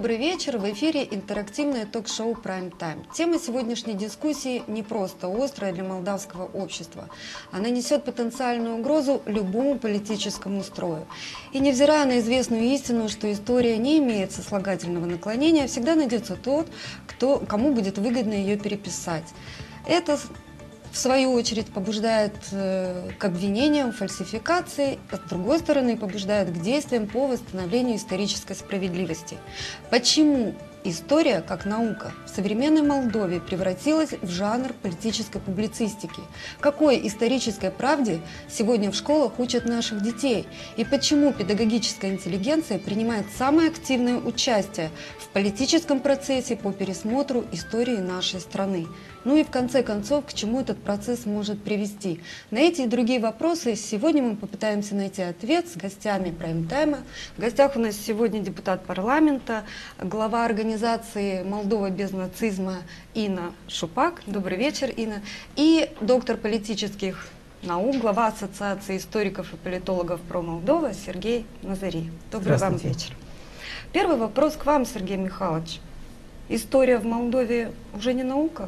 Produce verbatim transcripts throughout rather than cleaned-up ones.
Добрый вечер, в эфире интерактивное ток-шоу Prime Time. Тема сегодняшней дискуссии не просто острая для молдавского общества. Она несет потенциальную угрозу любому политическому строю. И невзирая на известную истину, что история не имеет сослагательного наклонения, всегда найдется тот, кто, кому будет выгодно ее переписать. Это в свою очередь побуждает э, к обвинениям в фальсификации, а с другой стороны побуждает к действиям по восстановлению исторической справедливости. Почему история, как наука, в современной Молдове превратилась в жанр политической публицистики? Какой исторической правде сегодня в школах учат наших детей? И почему педагогическая интеллигенция принимает самое активное участие в политическом процессе по пересмотру истории нашей страны? Ну и в конце концов, к чему этот процесс может привести? На эти и другие вопросы сегодня мы попытаемся найти ответ с гостями прайм-тайма. В гостях у нас сегодня депутат парламента, глава организации «Молдова без нацизма» Инна Шупак. Добрый вечер, Инна. И доктор политических наук, глава Ассоциации историков и политологов про Молдова Сергей Назари. Добрый вам вечер. Первый вопрос к вам, Сергей Михайлович. История в Молдове уже не наука?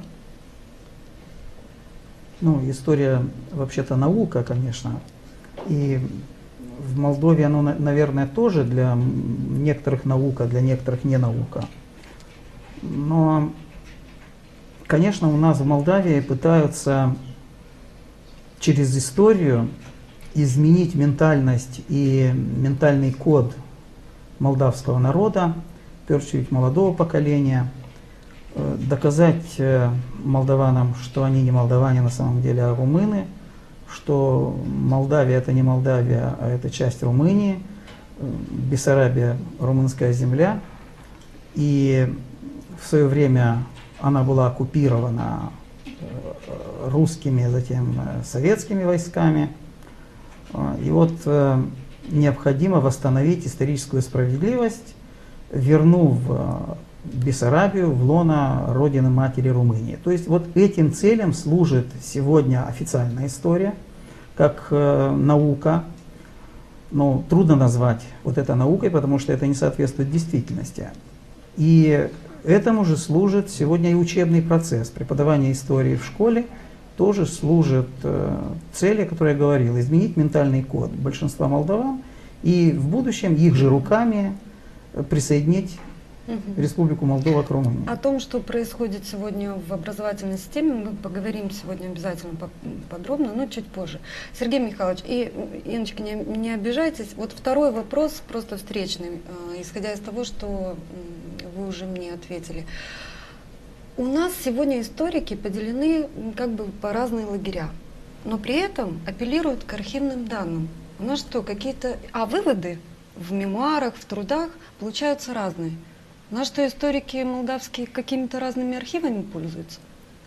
Ну, история вообще-то наука, конечно. И в Молдове оно, наверное, тоже для некоторых наука, для некоторых не наука. Но, конечно, у нас в Молдавии пытаются через историю изменить ментальность и ментальный код молдавского народа, в первую очередь молодого поколения, доказать молдаванам, что они не молдаване на самом деле, а румыны, что Молдавия это не Молдавия, а это часть Румынии, Бессарабия румынская земля, и в свое время она была оккупирована русскими, затем советскими войсками, и вот необходимо восстановить историческую справедливость, вернув Бессарабию в лоно родины матери Румынии. То есть вот этим целям служит сегодня официальная история, как э, наука. Но трудно назвать вот это наукой, потому что это не соответствует действительности. И этому же служит сегодня и учебный процесс. Преподавание истории в школе тоже служит э, цели, о которой я говорил, изменить ментальный код большинства молдаван и в будущем их же руками присоединить Угу. Республику Молдова к Румынии. О том, что происходит сегодня в образовательной системе, мы поговорим сегодня обязательно подробно, но чуть позже. Сергей Михайлович, и, Инночка, не, не обижайтесь. Вот второй вопрос, просто встречный, э, исходя из того, что вы уже мне ответили. У нас сегодня историки поделены как бы по разные лагеря, но при этом апеллируют к архивным данным. У нас что, какие-то... А выводы в мемуарах, в трудах получаются разные. У нас что, историки молдавские какими-то разными архивами пользуются?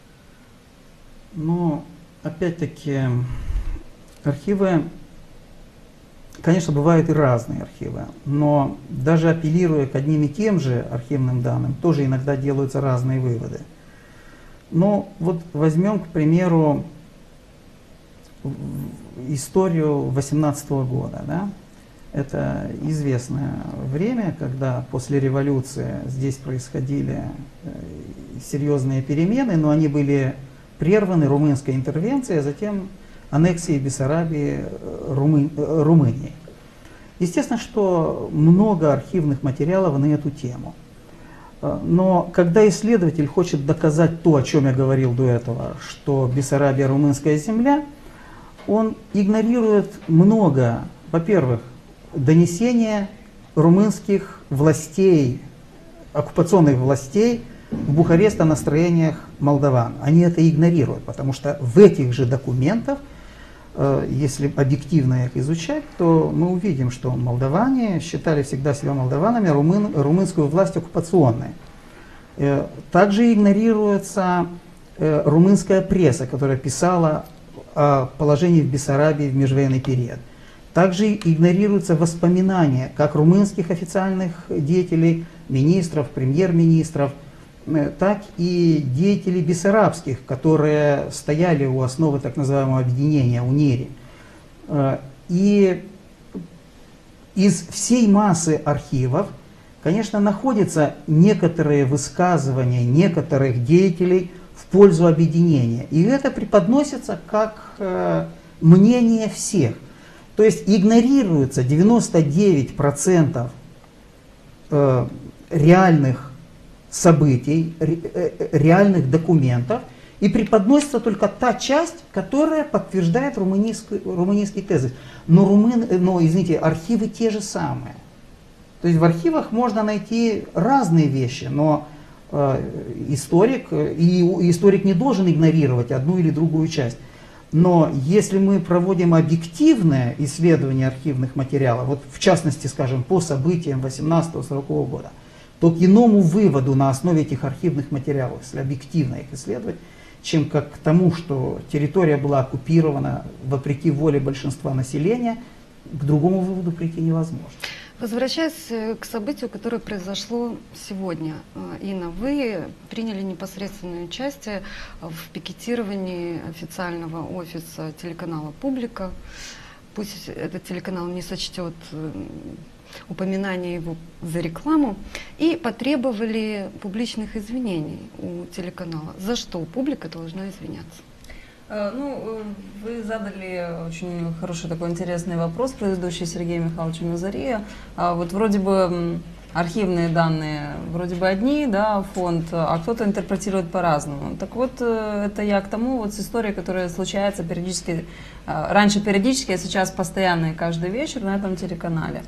Ну, опять-таки, архивы, конечно, бывают и разные архивы, но даже апеллируя к одним и тем же архивным данным, тоже иногда делаются разные выводы. Но вот возьмем, к примеру, историю восемнадцатого года, да? Это известное время, когда после революции здесь происходили серьезные перемены, но они были прерваны румынской интервенцией, а затем аннексией Бессарабии Румы... Румынии. Естественно, что много архивных материалов на эту тему. Но когда исследователь хочет доказать то, о чем я говорил до этого, что Бессарабия румынская земля, он игнорирует много, во-первых, донесения румынских властей, оккупационных властей в Бухарест о настроениях молдаван. Они это игнорируют, потому что в этих же документах, э, если объективно их изучать, то мы увидим, что молдаване считали всегда себя молдаванами, румын, румынскую власть оккупационной. Э, также игнорируется э, румынская пресса, которая писала о положении в Бессарабии в межвоенный период. Также игнорируются воспоминания как румынских официальных деятелей, министров, премьер-министров, так и деятелей бессарабских, которые стояли у основы так называемого объединения УНЕРИ. И из всей массы архивов конечно, находятся некоторые высказывания некоторых деятелей в пользу объединения. И это преподносится как э, мнение всех. То есть игнорируется девяносто девять процентов э, реальных событий, ре, э, реальных документов, и преподносится только та часть, которая подтверждает румынийский, румынийский тезис. Но, румын, но, извините, архивы те же самые. То есть в архивах можно найти разные вещи, но э, историк, и историк не должен игнорировать одну или другую часть. Но если мы проводим объективное исследование архивных материалов, вот в частности, скажем, по событиям восемнадцатого-сорокового года, то к иному выводу на основе этих архивных материалов, если объективно их исследовать, чем как к тому, что территория была оккупирована вопреки воле большинства населения, к другому выводу прийти невозможно. Возвращаясь к событию, которое произошло сегодня, Инна, вы приняли непосредственное участие в пикетировании официального офиса телеканала «Публика». Пусть этот телеканал не сочтет упоминание его за рекламу, и потребовали публичных извинений у телеканала. За что «Публика» должна извиняться? Ну, вы задали очень хороший такой интересный вопрос, предыдущий Сергею Михайловичу Назария. Вот вроде бы архивные данные, вроде бы одни, да, фонд, а кто-то интерпретирует по-разному. Так вот, это я к тому, вот с историей, которая случается периодически, раньше периодически, а сейчас постоянно и каждый вечер на этом телеканале.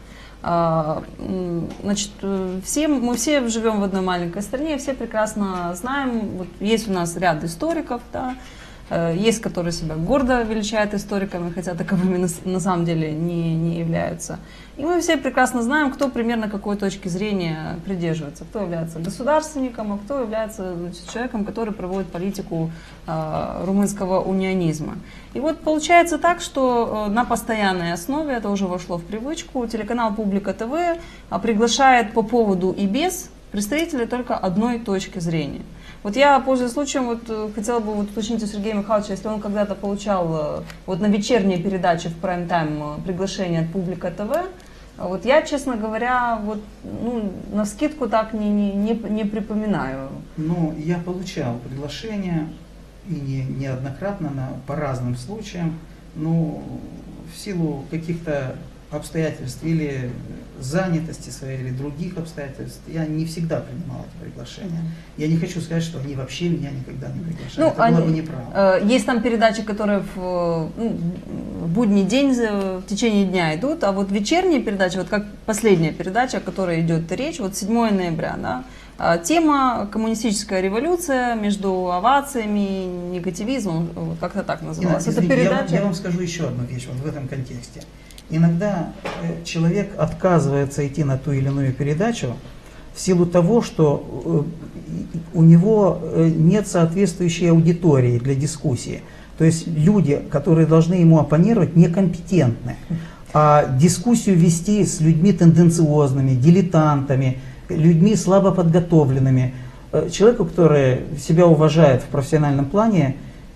Значит, все, мы все живем в одной маленькой стране, все прекрасно знаем, вот есть у нас ряд историков, да, есть, которые себя гордо величают историками, хотя таковыми на, на самом деле не, не являются. И мы все прекрасно знаем, кто примерно какой точки зрения придерживается, кто является государственником, а кто является, значит, человеком, который проводит политику э, румынского унионизма. И вот получается так, что э, на постоянной основе, это уже вошло в привычку, телеканал «Публика ТВ» приглашает по поводу и без представителей только одной точки зрения. Вот я, пользуясь случаем, вот, хотела бы вот, уточнить у Сергея Михайловича, если он когда-то получал вот, на вечерние передачи в прайм-тайм приглашение от «Публика ТВ», вот я, честно говоря, вот, ну, навскидку так не, не, не, не припоминаю. Ну, я получал приглашения, и не, неоднократно, на, по разным случаям, но в силу каких-то обстоятельств или занятости своей, или других обстоятельств, я не всегда принимал эти приглашения. Я не хочу сказать, что они вообще меня никогда не приглашали. Ну, это они, было бы неправда. Э, есть там передачи, которые в, ну, в будний день, в течение дня идут, а вот вечерние передачи, вот как последняя передача, о которой идет речь, вот седьмого ноября, да, тема «Коммунистическая революция» между овациями и негативизмом, вот как-то так называлась. Инна, Это извините, передача... я, я вам скажу еще одну вещь вот в этом контексте. Иногда человек отказывается идти на ту или иную передачу в силу того, что у него нет соответствующей аудитории для дискуссии. То есть люди, которые должны ему оппонировать, некомпетентны. А дискуссию вести с людьми тенденциозными, дилетантами, людьми слабо подготовленными, человеку, который себя уважает в профессиональном плане,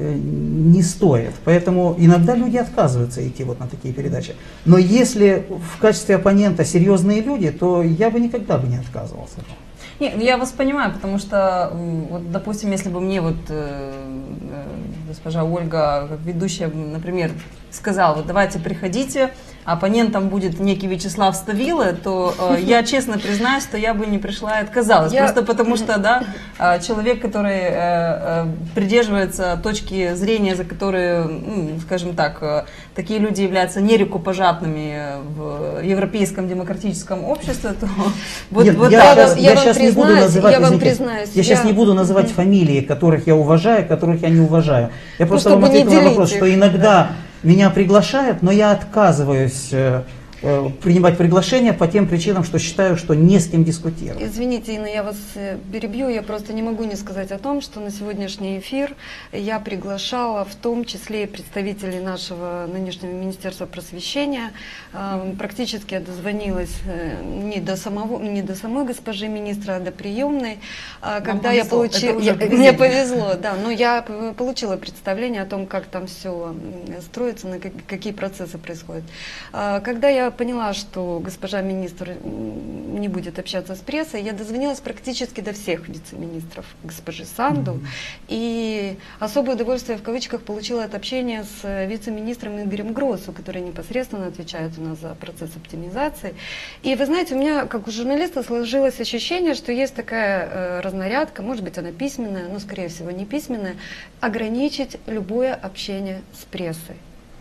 не стоит. Поэтому иногда люди отказываются идти вот на такие передачи. Но если в качестве оппонента серьезные люди, то я бы никогда бы не отказывался. Нет, я вас понимаю, потому что, вот, допустим, если бы мне вот э, госпожа Ольга, как ведущая, например, сказала, вот давайте приходите, оппонентом будет некий Вячеслав Ставилы, то э, я честно признаюсь, что я бы не пришла и отказалась. Я... Просто потому что, да, человек, который э, э, придерживается точки зрения, за которые, ну, скажем так, э, такие люди являются нерукопожатными в европейском демократическом обществе, то вот, Нет, вот я, так. сейчас, я, я сейчас не буду называть, я, вам извините, признаюсь, я сейчас я... не буду называть mm-hmm. фамилии, которых я уважаю, которых я не уважаю. Я просто ну, вам ответил на вопрос, их. что иногда меня приглашают, но я отказываюсь э, э, принимать приглашения по тем причинам, что считаю, что не с кем дискутировать. Извините, Инна, я вас перебью, я просто не могу не сказать о том, что на сегодняшний эфир я приглашала в том числе и представителей нашего нынешнего Министерства просвещения. Э, практически я дозвонилась э, не до самого, не до самой госпожи министра, а до приемной. Э, когда я получила, я, мне повезло, да, но я получила представление о том, как там все строится, на какие процессы происходят. Когда я поняла, что госпожа министр м, не будет общаться с прессой, я дозвонилась практически до всех вице-министров госпожи Санду. Мгм. И особое удовольствие в кавычках получила от общения с э, вице-министром Игорем Гросу, который непосредственно отвечает у нас за процесс оптимизации. И вы знаете, у меня, как у журналиста, сложилось ощущение, что есть такая э, разнарядка, может быть, она письменная, но, скорее всего, не письменная, ограничить любое общение с прессой.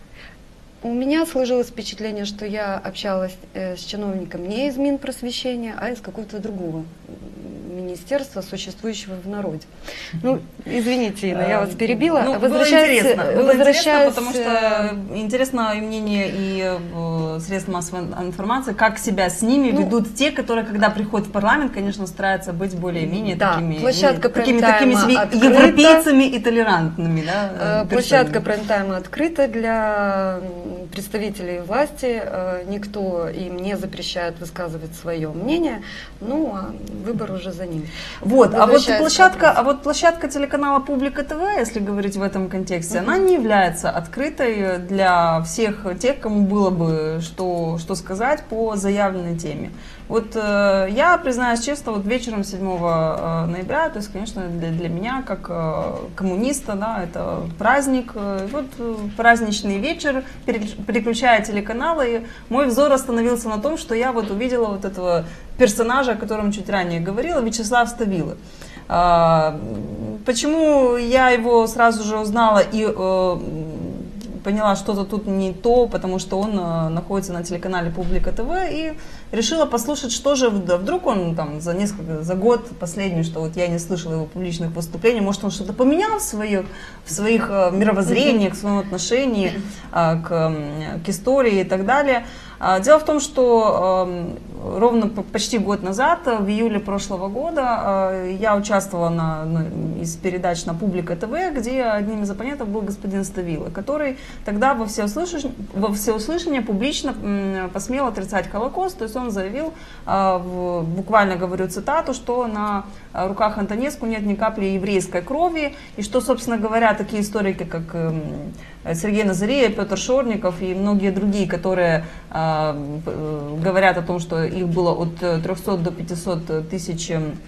У меня сложилось впечатление, что я общалась э, с чиновником не из Минпросвещения, а из какого-то другого министерства, существующего в народе. Ну, извините, Инна, я вас перебила. Ну, было Возвращаясь- интересно, было интересно, возвращаясь, потому э, что интересно и мнение и э, средств массовой информации, как себя с ними Ну, ведут те, которые, когда приходят в парламент, конечно, стараются быть более-менее Да, такими, площадка не- такими, такими прайм-тайма себе открыта. европейцами и толерантными. Да, Э, Площадка прайм-тайма открыта для м, представителей власти. Э, Никто им не запрещает высказывать свое мнение. Ну, а выбор уже за ним. Вот, а вот Возвращаясь к площадка, вопросу. а вот площадка телеканала Публика ТВ, если говорить в этом контексте, она не является открытой для всех тех, кому было бы что, что сказать по заявленной теме. Вот э, я, признаюсь честно, вот вечером седьмого ноября, то есть, конечно, для, для меня, как э, коммуниста, да, это праздник, э, вот э, праздничный вечер, переключ- переключая телеканалы, мой взор остановился на том, что я вот увидела вот этого персонажа, о котором чуть ранее говорила, Вячеслав Ставило. А, Почему я его сразу же узнала и э, поняла, что-то тут не то, потому что он э, находится на телеканале Публика ТВ, и решила послушать, что же вд- вдруг он там за несколько, за год последний, что вот я не слышала его публичных выступлений, может он что-то поменял в своих, в своих э, мировоззрениях, в своем отношении э, к, м, к истории и так далее. А, Дело в том, что э, ровно п- почти год назад, э, в июле прошлого года, э, я участвовала на одной из передач на Публика ТВ, где одним из оппонентов был господин Ставило, который тогда во всеуслышание, во всеуслышание публично м, посмел отрицать Холокост, то есть он заявил, э, в- буквально говорю цитату, что на э, руках Антонеску нет ни капли еврейской крови, и что, собственно говоря, такие историки, как эм, Сергей Назарея, Петр Шорников и многие другие, которые э, э, говорят о том, что их было от трёхсот до пятисот тысяч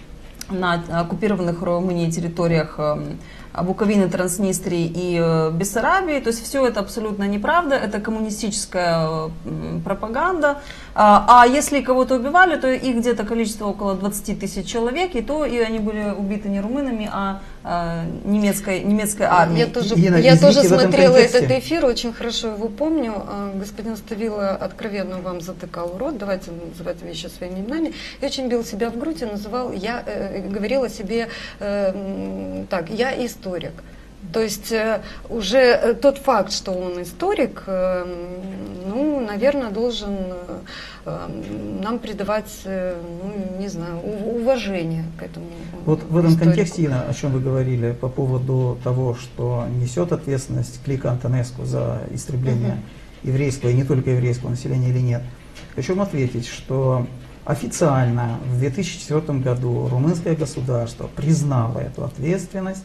на оккупированных Румынией территориях э, Буковины, Транснистрии и э, Бессарабии. То есть все это абсолютно неправда, это коммунистическая э, пропаганда. А, а если кого-то убивали, то их где-то количество около двадцати тысяч человек, и то и они были убиты не румынами, а э, немецкой, немецкой армией. Я тоже, Ирина, я тоже извините, в этом смотрела контексте- этот эфир, очень хорошо его помню. А, Господин Ставило откровенно вам затыкал рот, давайте называть вещи своими именами, и очень бил себя в грудь и называл, я э, говорил о себе э, м, так, я историк. То есть э, уже э, тот факт, что он историк, э, ну, наверное, должен э, э, нам придавать, э, ну, не знаю, у- уважение к этому. Вот в этом историку. контексте, Инна, о чем вы говорили, по поводу того, что несет ответственность клика Антонеску за истребление еврейского и не только еврейского населения или нет, хочу вам ответить, что официально в две тысячи четвёртом году румынское государство признало эту ответственность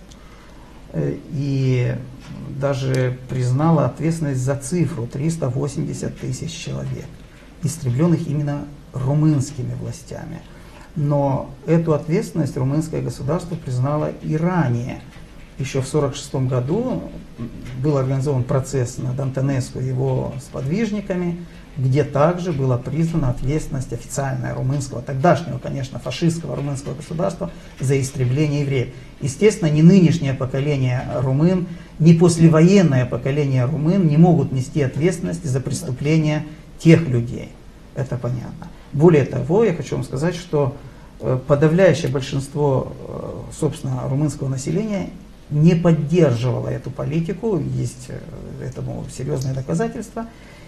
э, и даже признало ответственность за цифру триста восемьдесят тысяч человек, истребленных именно румынскими властями. Но эту ответственность румынское государство признало и ранее. Еще в сорок шестом году был организован процесс над Антонеску и его сподвижниками, где также была признана ответственность официальная румынского, тогдашнего, конечно, фашистского румынского государства за истребление евреев. Естественно, ни нынешнее поколение румын, ни послевоенное поколение румын не могут нести ответственность за преступления тех людей. Это понятно. Более того, я хочу вам сказать, что э, подавляющее большинство, э, собственно, румынского населения не поддерживало эту политику, есть э, этому серьезные доказательства.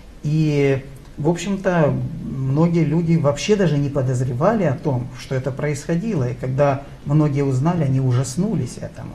И, в общем-то, многие люди вообще даже не подозревали о том, что это происходило. И когда многие узнали, они ужаснулись этому.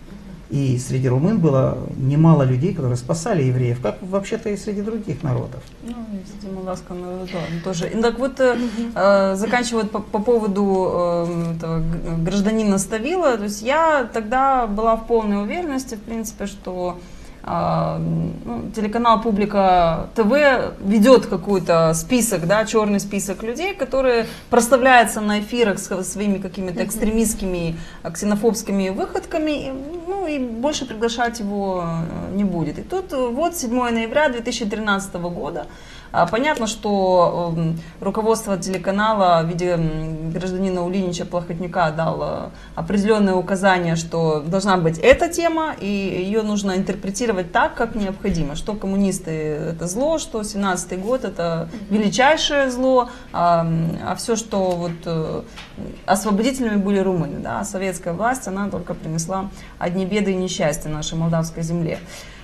И среди румын было немало людей, которые спасали евреев, как вообще-то и среди других народов. Ну, и среди молдавского народа тоже. И так вот, э, заканчивая по, по поводу э, этого гражданина Ставила, то есть я тогда была в полной уверенности, в принципе, что ну, телеканал «Публика ТВ» ведет какой-то список, да, черный список людей, которые проставляются на эфирах со своими какими-то экстремистскими, ксенофобскими выходками, ну и больше приглашать его не будет. И тут вот седьмого ноября две тысячи тринадцатого года. Понятно, что руководство телеканала в виде гражданина Ульянича Плохотнюка дало определенные указания, что должна быть эта тема, и ее нужно интерпретировать так, как необходимо, что коммунисты это зло, что семнадцатый год это величайшее зло, а, а все, что вот освободителями были румыны, да, а советская власть, она только принесла одни беды и несчастья нашей молдавской земле.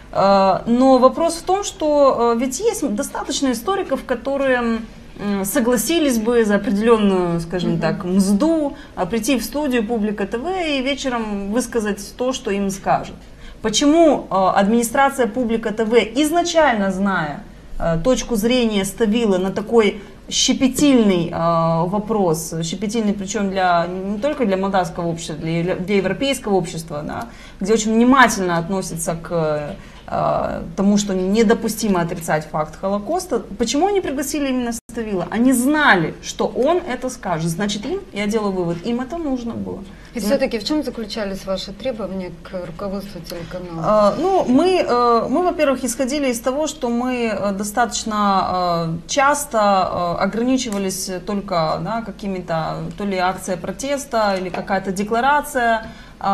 Но вопрос в том, что ведь есть достаточно историков, которые согласились бы за определенную, скажем так, мзду прийти в студию «Публика ТВ» и вечером высказать то, что им скажут. Почему администрация «Публика ТВ», изначально зная точку зрения Ставилы на такой щепетильный э, вопрос, щепетильный причем для, не только для молдавского общества, для, для европейского общества, да, где очень внимательно относятся к э, тому, что недопустимо отрицать факт Холокоста. Почему они пригласили именно Ставила? Они знали, что он это скажет. Значит, им, я делаю вывод, им это нужно было. И все-таки в чем заключались ваши требования к руководству телеканала? А, ну, мы, мы, во-первых, исходили из того, что мы достаточно часто ограничивались только, да, какими-то, то ли акция протеста или какая-то декларация,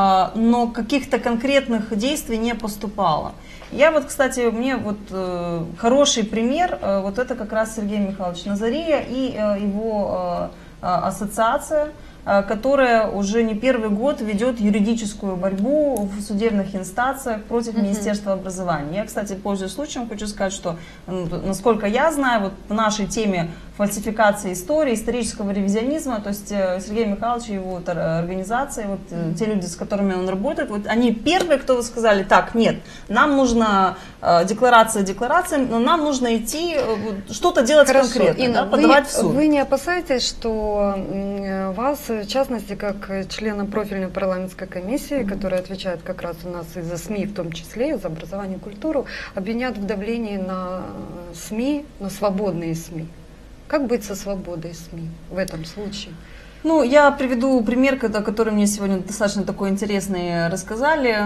но каких-то конкретных действий не поступало. Я вот, кстати, мне вот э, хороший пример, э, вот это как раз Сергей Михайлович Назария и э, его э, ассоциация, э, которая уже не первый год ведет юридическую борьбу в судебных инстанциях против mm-hmm. Министерства образования. Я, кстати, пользуясь случаем, хочу сказать, что, насколько я знаю, вот в нашей теме фальсификации истории, исторического ревизионизма, то есть Сергей Михайлович и его организации, вот mm-hmm. те люди, с которыми он работает, вот они первые, кто сказали, так, нет, нам нужно э, декларация декларацией, но нам нужно идти, э, что-то делать Хорошо, конкретно, Инна, да, подавать вы, в суд. Вы не опасаетесь, что э, вас, в частности, как члена профильной парламентской комиссии, mm-hmm. которая отвечает как раз у нас и за СМИ, в том числе, и за образование и культуру, обвинят в давлении на СМИ, на свободные СМИ? Как быть со свободой СМИ в этом случае? Ну, я приведу пример, который мне сегодня достаточно такой интересный рассказали,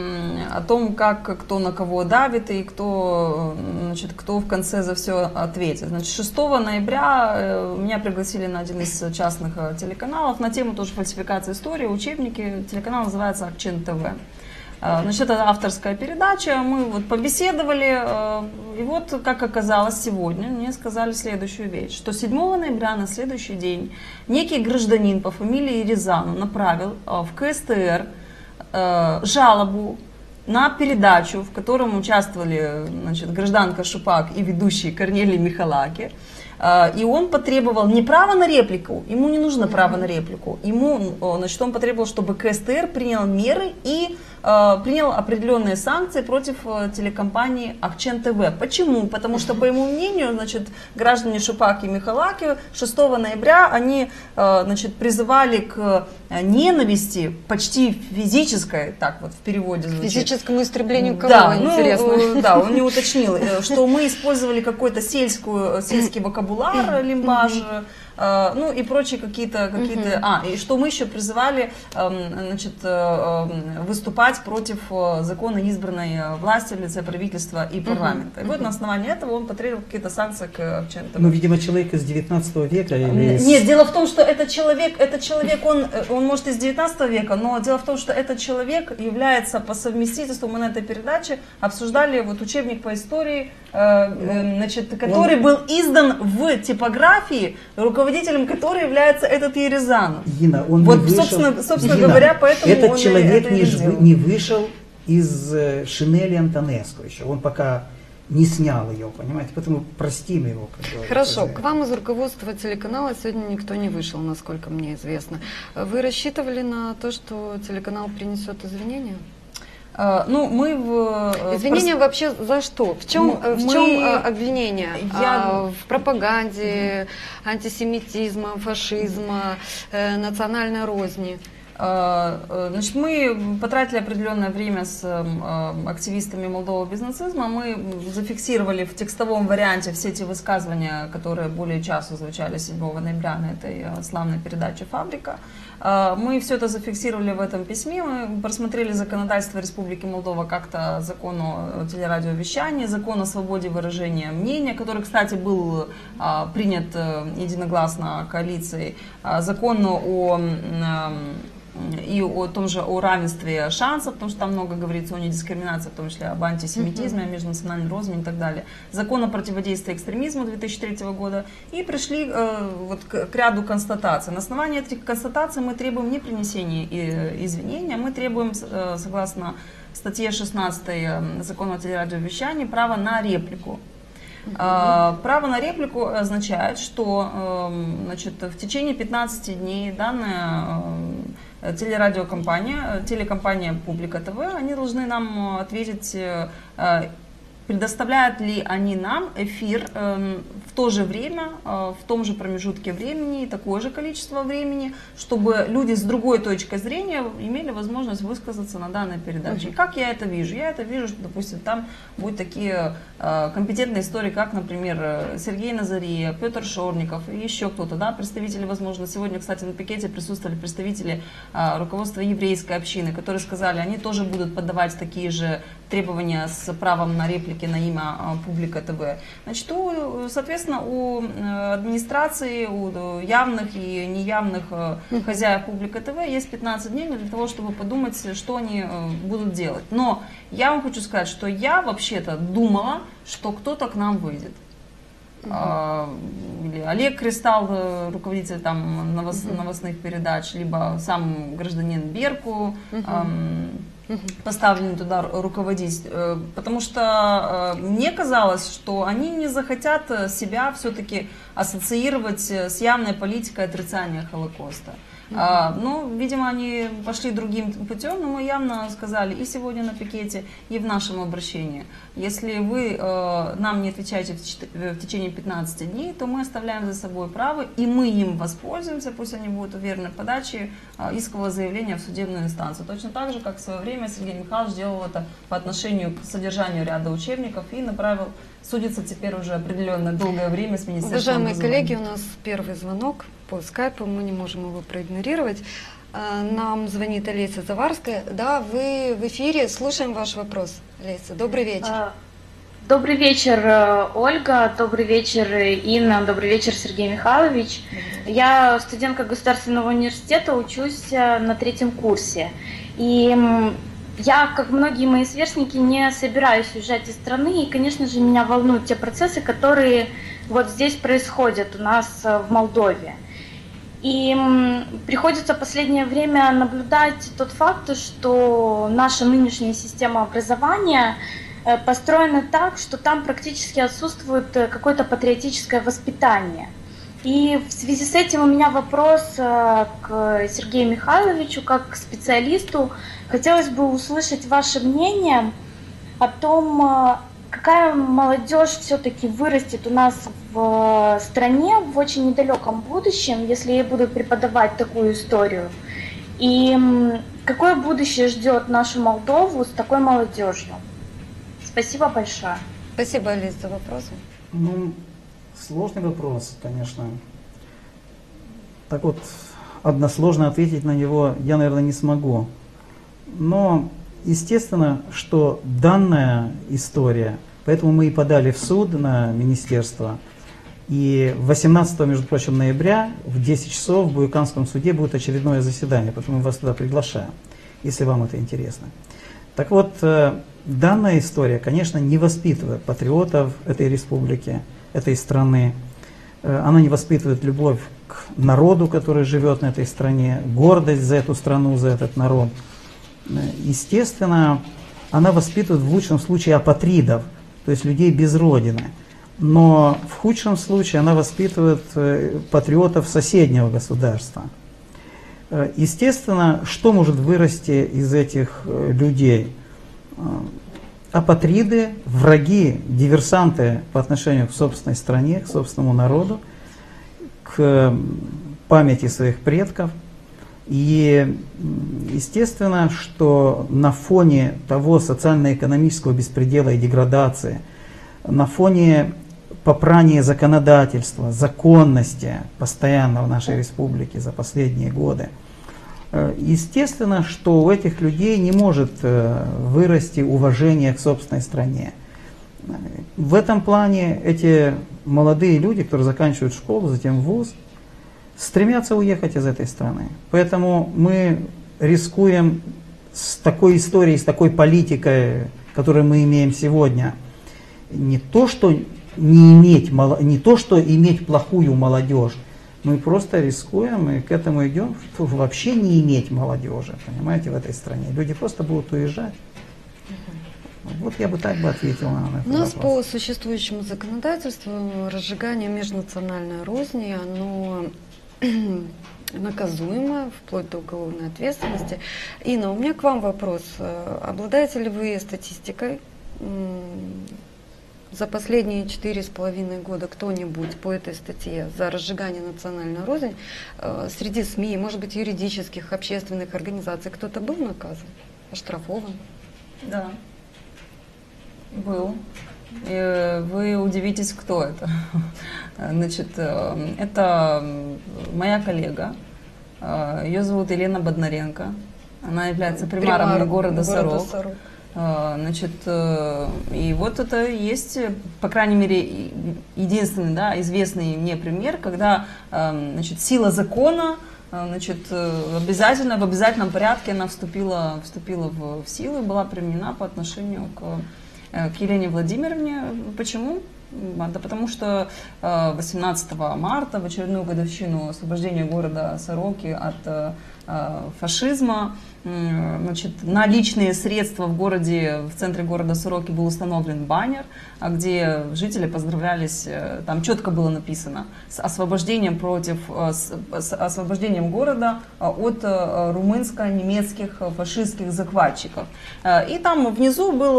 о том, как кто на кого давит и кто, значит, кто в конце за все ответит. Значит, шестого ноября меня пригласили на один из частных телеканалов на тему тоже фальсификации истории, учебники. Телеканал называется «Акчент ТВ». Значит, это авторская передача, мы вот побеседовали, и вот, как оказалось сегодня, мне сказали следующую вещь, что седьмого ноября на следующий день некий гражданин по фамилии Рязанов направил в ка эс тэ эр жалобу на передачу, в котором участвовали, значит, гражданка Шупак и ведущий Корнелий Михалаки. И он потребовал не право на реплику, ему не нужно право на реплику, ему, значит, он потребовал, чтобы ка эс тэ эр принял меры и э, принял определенные санкции против э, телекомпании Акчент ТВ. Почему? Потому что, по его мнению, значит, граждане Шупак и Михалаки шестого ноября они, э, значит, призывали к ненависти почти физической, так вот в переводе звучит. Физическому истреблению кого, да, интересно? Ну, да, он не уточнил, что мы использовали какой-то сельскую, сельский вокабуляр, лимбаж, ну и прочие какие-то, какие-то, а, и что мы еще призывали, значит, выступать против закона избранной власти в лице правительства и парламента. И вот на основании этого он потребовал какие-то санкции к Акчент ТВ. Ну, видимо, человек из девятнадцатого века или... Нет, дело в том, что этот человек, этот человек, он, он может из девятнадцатого века, но дело в том, что этот человек является по совместительству, мы на этой передаче обсуждали вот учебник по истории, значит, который он... был издан в типографии, руководителем которой является этот Ерезанов. Инна, он вот, не вышел... собственно, собственно Инна, говоря, поэтому этот он человек это не, не, не вышел из э, шинели Антонеску еще. Он пока не снял ее, понимаете? Поэтому простим его. Как Хорошо, к вам из руководства телеканала сегодня никто не вышел, насколько мне известно. Вы рассчитывали на то, что телеканал принесет извинения? Ну, мы в... Извинения Прос... вообще за что? В чем, мы... в чем обвинения? Я... В пропаганде антисемитизма, фашизма, национальной розни? Значит, мы потратили определенное время с активистами молодого бизнесизма. Мы зафиксировали в текстовом варианте все эти высказывания, которые более часа звучали седьмого ноября на этой славной передаче «Фабрика». Мы все это зафиксировали в этом письме. Мы просмотрели законодательство Республики Молдова, как-то закон о телерадиовещании, закон о свободе выражения мнения, который, кстати, был принят единогласно коалицией, закон о и о том же о равенстве шансов, потому что там много говорится о недискриминации, в том числе об антисемитизме, о межнациональном розыгрыше и так далее. Закон о противодействии экстремизму две тысячи третьего года. И пришли э, вот к, к ряду констатаций. На основании этих констатаций мы требуем не принесения извинения, мы требуем, э, согласно статье шестнадцатой Закона о телерадиовещании, право на реплику. Uh-huh. Право на реплику означает, что значит, в течение пятнадцати дней данная телерадиокомпания, телекомпания Публика ТВ, они должны нам ответить, предоставляют ли они нам эфир в то же время, в том же промежутке времени, такое же количество времени, чтобы люди с другой точкой зрения имели возможность высказаться на данной передаче. И как я это вижу? Я это вижу, что, допустим, там будут такие компетентные истории, как, например, Сергей Назария, Петр Шорников и еще кто-то, да, представители, возможно, сегодня, кстати, на пикете присутствовали представители руководства еврейской общины, которые сказали, они тоже будут подавать такие же требования с правом на реплики на имя Публика ТВ. Значит, у, соответственно, у администрации, у явных и неявных хозяев Публика ТВ есть пятнадцать дней для того, чтобы подумать, что они будут делать. Но я вам хочу сказать, что я вообще-то думала, что кто-то к нам выйдет. Uh-huh. Или Олег Кристалл, руководитель там новос, uh-huh. новостных передач, либо сам гражданин Берку, uh-huh. эм, uh-huh. поставленный туда руководить. Потому что мне казалось, что они не захотят себя все-таки ассоциировать с явной политикой отрицания Холокоста. Uh-huh. А, ну, видимо, они пошли другим путем, но мы явно сказали и сегодня на пикете, и в нашем обращении. Если вы э, нам не отвечаете в, в течение пятнадцати дней, то мы оставляем за собой право, и мы им воспользуемся, пусть они будут уверены в подаче э, искового заявления в судебную инстанцию. Точно так же, как в свое время Сергей Михайлович делал это по отношению к содержанию ряда учебников и направил, судится теперь уже определенное долгое время с Министерством Уважаемые образования. коллеги, у нас первый звонок по скайпу, мы не можем его проигнорировать. Нам звонит Олеся Заварская. Да, вы в эфире, слушаем ваш вопрос. Олеся, добрый вечер. Добрый вечер, Ольга, добрый вечер, Инна, добрый вечер, Сергей Михайлович. Я студентка Государственного университета, учусь на третьем курсе. И я, как многие мои сверстники, не собираюсь уезжать из страны, и, конечно же, меня волнуют те процессы, которые вот здесь происходят у нас в Молдове. И приходится в последнее время наблюдать тот факт, что наша нынешняя система образования построена так, что там практически отсутствует какое-то патриотическое воспитание. И в связи с этим у меня вопрос к Сергею Михайловичу, как к специалисту. Хотелось бы услышать ваше мнение о том, какая молодежь все-таки вырастет у нас в стране в очень недалеком будущем, если ей будут преподавать такую историю. И какое будущее ждет нашу Молдову с такой молодежью? Спасибо большое. Спасибо, Олеся, за вопрос. Ну, сложный вопрос, конечно. Так вот, односложно ответить на него я, наверное, не смогу. Но естественно, что данная история, поэтому мы и подали в суд на министерство, и восемнадцатого, между прочим, ноября в десять часов в Буяканском суде будет очередное заседание, поэтому мы вас туда приглашаем, если вам это интересно. Так вот, данная история, конечно, не воспитывает патриотов этой республики, этой страны. Она не воспитывает любовь к народу, который живет на этой стране, гордость за эту страну, за этот народ. Естественно, она воспитывает в лучшем случае апатридов, то есть людей без родины. Но в худшем случае она воспитывает патриотов соседнего государства. Естественно, что может вырасти из этих людей? Апатриды, враги, диверсанты по отношению к собственной стране, к собственному народу, к памяти своих предков. И естественно, что на фоне того социально-экономического беспредела и деградации, на фоне попрания законодательства, законности постоянно в нашей республике за последние годы, естественно, что у этих людей не может вырасти уважение к собственной стране. В этом плане эти молодые люди, которые заканчивают школу, затем вуз, стремятся уехать из этой страны. Поэтому мы рискуем с такой историей, с такой политикой, которую мы имеем сегодня, не то, что не иметь, не то, что иметь плохую молодежь, мы просто рискуем и к этому идем, что вообще не иметь молодежи, понимаете, в этой стране. Люди просто будут уезжать. Вот я бы так бы ответил на этот У нас вопрос. по существующему законодательству разжигание межнациональной розни, оно наказуемо, вплоть до уголовной ответственности. Инна, у меня к вам вопрос. Обладаете ли вы статистикой? За последние четыре с половиной года кто-нибудь по этой статье за разжигание национальной розни среди СМИ, может быть, юридических, общественных организаций, кто-то был наказан, оштрафован? Да, был. И вы удивитесь, кто это. Значит, это моя коллега. Ее зовут Елена Боднаренко. Она является примаром Примар города, города Сорок. Сорок. Значит, и вот это есть, по крайней мере, единственный, да, известный мне пример, когда, значит, сила закона, значит, обязательно, в обязательном порядке она вступила, вступила в, в силу и была применена по отношению к, к Елене Владимировне. Почему? Да потому что восемнадцатого марта, в очередную годовщину освобождения города Сороки от фашизма, значит, на личные средства в городе, в центре города Сороки был установлен баннер, где жители поздравлялись, там четко было написано, с освобождением против, с освобождением города от румынско-немецких фашистских захватчиков. И там внизу был,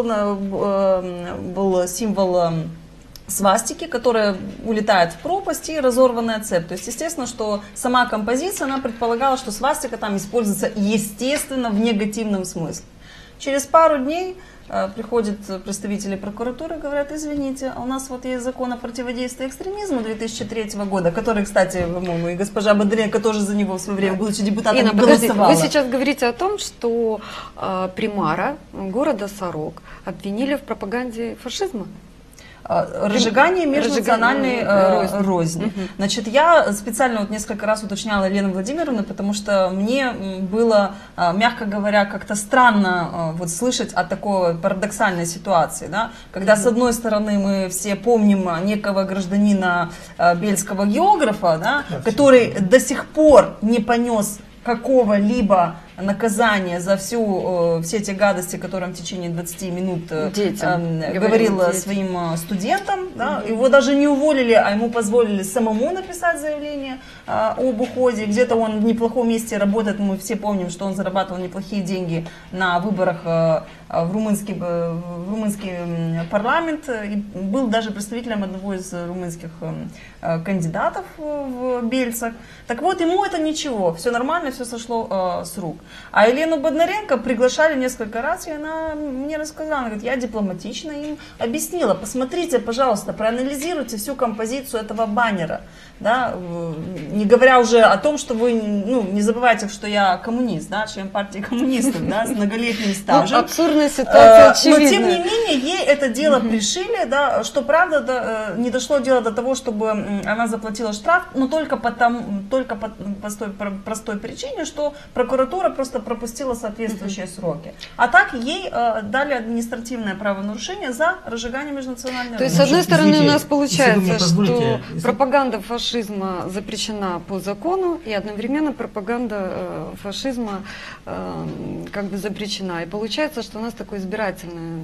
был символ свастики, которая улетает в пропасть, и разорванная цепь. То есть, естественно, что сама композиция, она предполагала, что свастика там используется, естественно, в негативном смысле. Через пару дней э, приходят представители прокуратуры и говорят: извините, а у нас вот есть закон о противодействии экстремизму две тысячи третьего года, который, кстати, по-моему, и госпожа Бодренко тоже за него в свое время, будучи депутатом, Инна, подождите, голосовала. вы сейчас говорите о том, что э, примара города Сорок обвинили в пропаганде фашизма? Разжигание межнациональной розни. розни. Угу. Значит, я специально вот несколько раз уточняла Елену Владимировну, потому что мне было, мягко говоря, как-то странно вот слышать о такой парадоксальной ситуации, да? Когда угу. с одной стороны мы все помним некого гражданина бельского географа, да, который до сих пор не понес какого-либо наказание за всю, все те гадости, которые он в течение двадцати минут детям, э, говорил детям. Своим студентам. Да? Угу. Его даже не уволили, а ему позволили самому написать заявление э, об уходе. Где-то он в неплохом месте работает, мы все помним, что он зарабатывал неплохие деньги на выборах э, в, румынский, в румынский парламент. И был даже представителем одного из румынских э, кандидатов в Бельцах. Так вот, ему это ничего, все нормально, все сошло э, с рук. А Елену Боднаренко приглашали несколько раз, и она мне рассказала, она говорит: я дипломатично им объяснила: посмотрите, пожалуйста, проанализируйте всю композицию этого баннера, да, не говоря уже о том, что вы, ну, не забывайте, что я коммунист, да, член партии коммунистов, да, с многолетним стажем. Ну, абсурдная ситуация, очевидна. Но тем не менее, ей это дело пришили, да, что правда до, не дошло дело до того, чтобы она заплатила штраф, но только, потому, только по простой, простой причине, что прокуратура просто пропустила соответствующие сроки. А так ей э, дали административное правонарушение за разжигание межнациональной розни. То есть, с одной стороны, извините, у нас получается, что если... пропаганда фашизма запрещена по закону, и одновременно пропаганда э, фашизма э, как бы запрещена. И получается, что у нас такое избирательное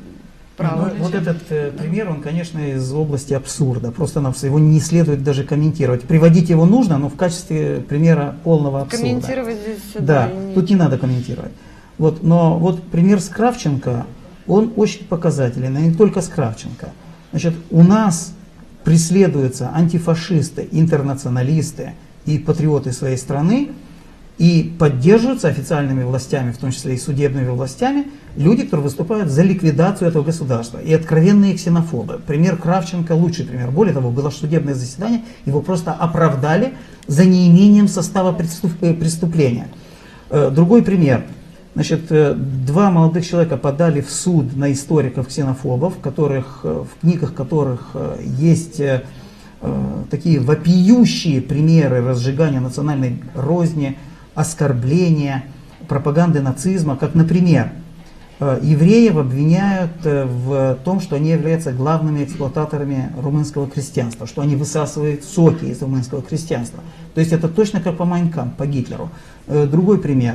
право. Ну, вот этот э, пример, он, конечно, из области абсурда. Просто-напросто его не следует даже комментировать. Приводить его нужно, но в качестве примера полного абсурда. Комментировать здесь... Да, не... тут не надо комментировать. Вот, но вот пример с Кравченко, он очень показателен, и не только с Кравченко. Значит, у нас преследуются антифашисты, интернационалисты и патриоты своей страны И поддерживаются официальными властями, в том числе и судебными властями, люди, которые выступают за ликвидацию этого государства. И откровенные ксенофобы. Пример Кравченко лучший пример. Более того, было судебное заседание, его просто оправдали за неимением состава преступления. Другой пример. Значит, два молодых человека подали в суд на историков-ксенофобов, которых, в книгах которых есть такие вопиющие примеры разжигания национальной розни, оскорбления, пропаганды нацизма, как, например, евреев обвиняют в том, что они являются главными эксплуататорами румынского крестьянства, что они высасывают соки из румынского крестьянства. То есть это точно как по Майн кампф, по Гитлеру. Другой пример.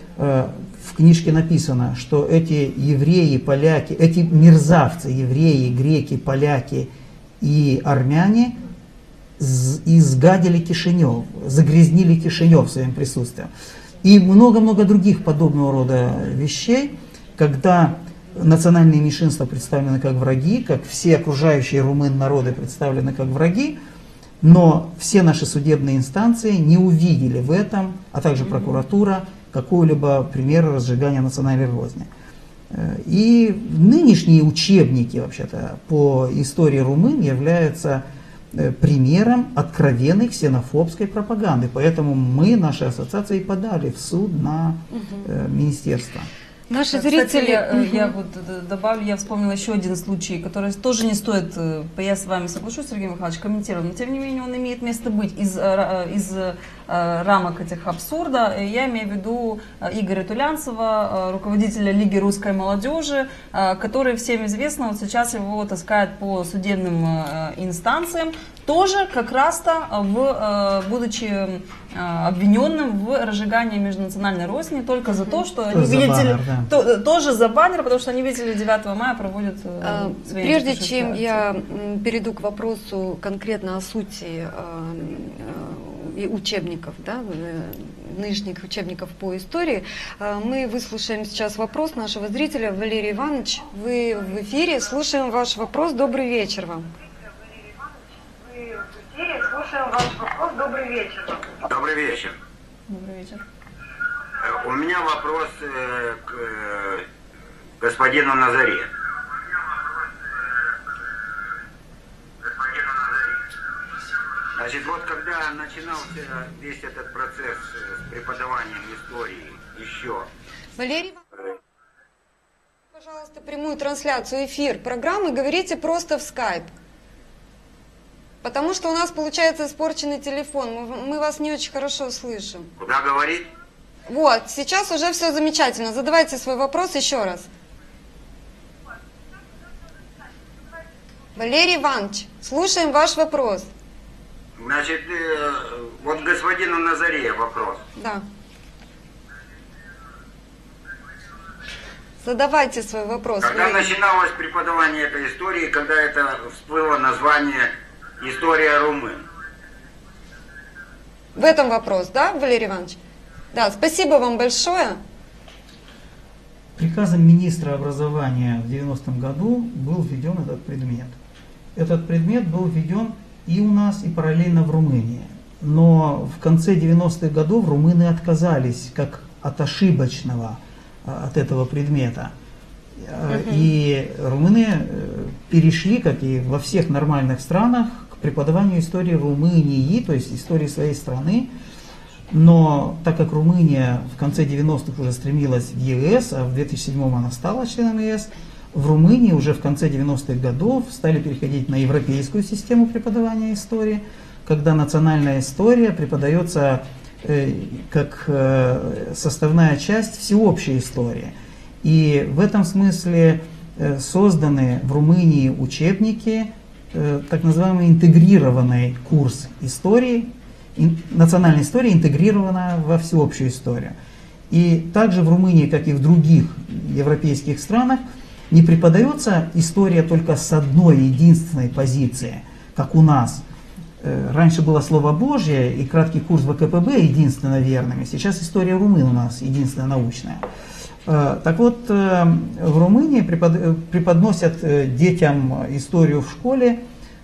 В книжке написано, что эти евреи, поляки, эти мерзавцы, евреи, греки, поляки и армяне изгадили Кишинев, загрязнили Кишинев своим присутствием. И много-много других подобного рода вещей, когда национальные меньшинства представлены как враги, как все окружающие румын народы представлены как враги, но все наши судебные инстанции не увидели в этом, а также прокуратура, какого-либо примера разжигания национальной розни. И нынешние учебники вообще-то по истории румын являются примером откровенной ксенофобской пропаганды. Поэтому мы, наша ассоциация, и подали в суд на э, министерство. Наши Кстати, зрители... я, я вот добавлю, я вспомнила еще один случай, который тоже не стоит, я с вами соглашусь, Сергей Михайлович, комментировать, но тем не менее он имеет место быть из, из рамок этих абсурда. Я имею в виду Игоря Тулянцева, руководителя Лиги русской молодежи, который, всем известно, вот сейчас его таскают по судебным инстанциям, тоже как раз-то, в, будучи обвиненным в разжигании межнациональной розни только за то, что они, видите ли, да. то, тоже за баннер, потому что они, видите ли, девятого мая проводят э, свои Прежде чем я перейду к вопросу конкретно о сути э, учебников, да, нынешних учебников по истории, мы выслушаем сейчас вопрос нашего зрителя. Валерий Иванович, вы в эфире, слушаем ваш вопрос. Добрый вечер вам. Слушаем ваш вопрос. Добрый вечер. Добрый вечер. Добрый вечер. У меня вопрос э, к э, господину Назаре. Значит, вот когда начинался весь этот процесс с преподаванием истории еще... Валерий Иванович, пожалуйста, прямую трансляцию, эфир программы говорите просто в скайп. Потому что у нас получается испорченный телефон, мы, мы вас не очень хорошо слышим. Куда говорить? Вот, сейчас уже все замечательно. Задавайте свой вопрос еще раз. Валерий Иванович, слушаем ваш вопрос. Значит, э, вот господину Назаре вопрос. Да. Задавайте свой вопрос. Когда Валерий. начиналось преподавание этой истории, когда это всплыло название «История румын»? В этом вопрос, да, Валерий Иванович? Да, спасибо вам большое. Приказом министра образования в девяностом году был введен этот предмет. Этот предмет был введен и у нас, и параллельно в Румынии. Но в конце девяностых годов румыны отказались как от ошибочного, от этого предмета. Uh-huh. И румыны перешли, как и во всех нормальных странах, к преподаванию истории Румынии, то есть истории своей страны. Но так как Румыния в конце девяностых уже стремилась в ЕС, а в две тысячи седьмом она стала членом ЕС, в Румынии уже в конце девяностых годов стали переходить на европейскую систему преподавания истории, когда национальная история преподается э, как э, составная часть всеобщей истории. И в этом смысле э, созданы в Румынии учебники, э, так называемый интегрированный курс истории, ин, национальная история интегрирована во всеобщую историю. И также в Румынии, как и в других европейских странах, не преподается история только с одной единственной позиции, как у нас. Раньше было Слово Божье и краткий курс ВКПБ единственно верными, сейчас история румын у нас единственно научная. Так вот, в Румынии преподносят детям историю в школе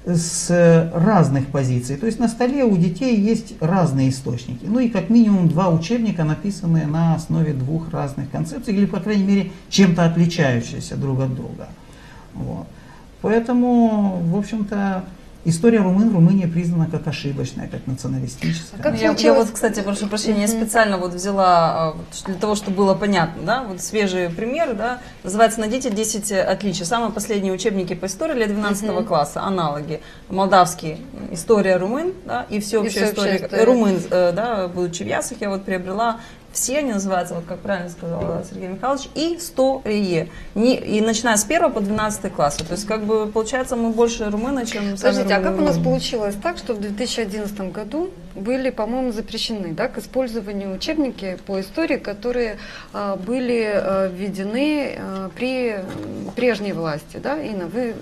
с разных позиций. То есть на столе у детей есть разные источники. Ну и как минимум два учебника, написанные на основе двух разных концепций, или, по крайней мере, чем-то отличающиеся друг от друга. Вот. Поэтому, в общем-то, история румын в Румынии признана как ошибочная, как националистическая. А как я, я случилось- вот, кстати, прошу прощения, я специально вот взяла, а, вот для того, чтобы было понятно, да, вот свежие примеры, да, называется «Найдите десять отличий». Самые последние учебники по истории для двенадцатого Мгм. класса, аналоги. Молдавский «История румын», да, и всеобщая И всеобщая история история. румын, э, да, будучи в Ясах, я вот приобрела. Все они называются, вот как правильно сказал Сергей Михайлович, истории. Не, и начиная с первого по двенадцатый класс. То есть, как бы, получается, мы больше румыны, чем сами Подождите, а как у нас румыны. получилось так, что в две тысячи одиннадцатом году были, по-моему, запрещены, да, к использованию учебники по истории, которые а, были а, введены а, при м, прежней власти, да, Инна, вы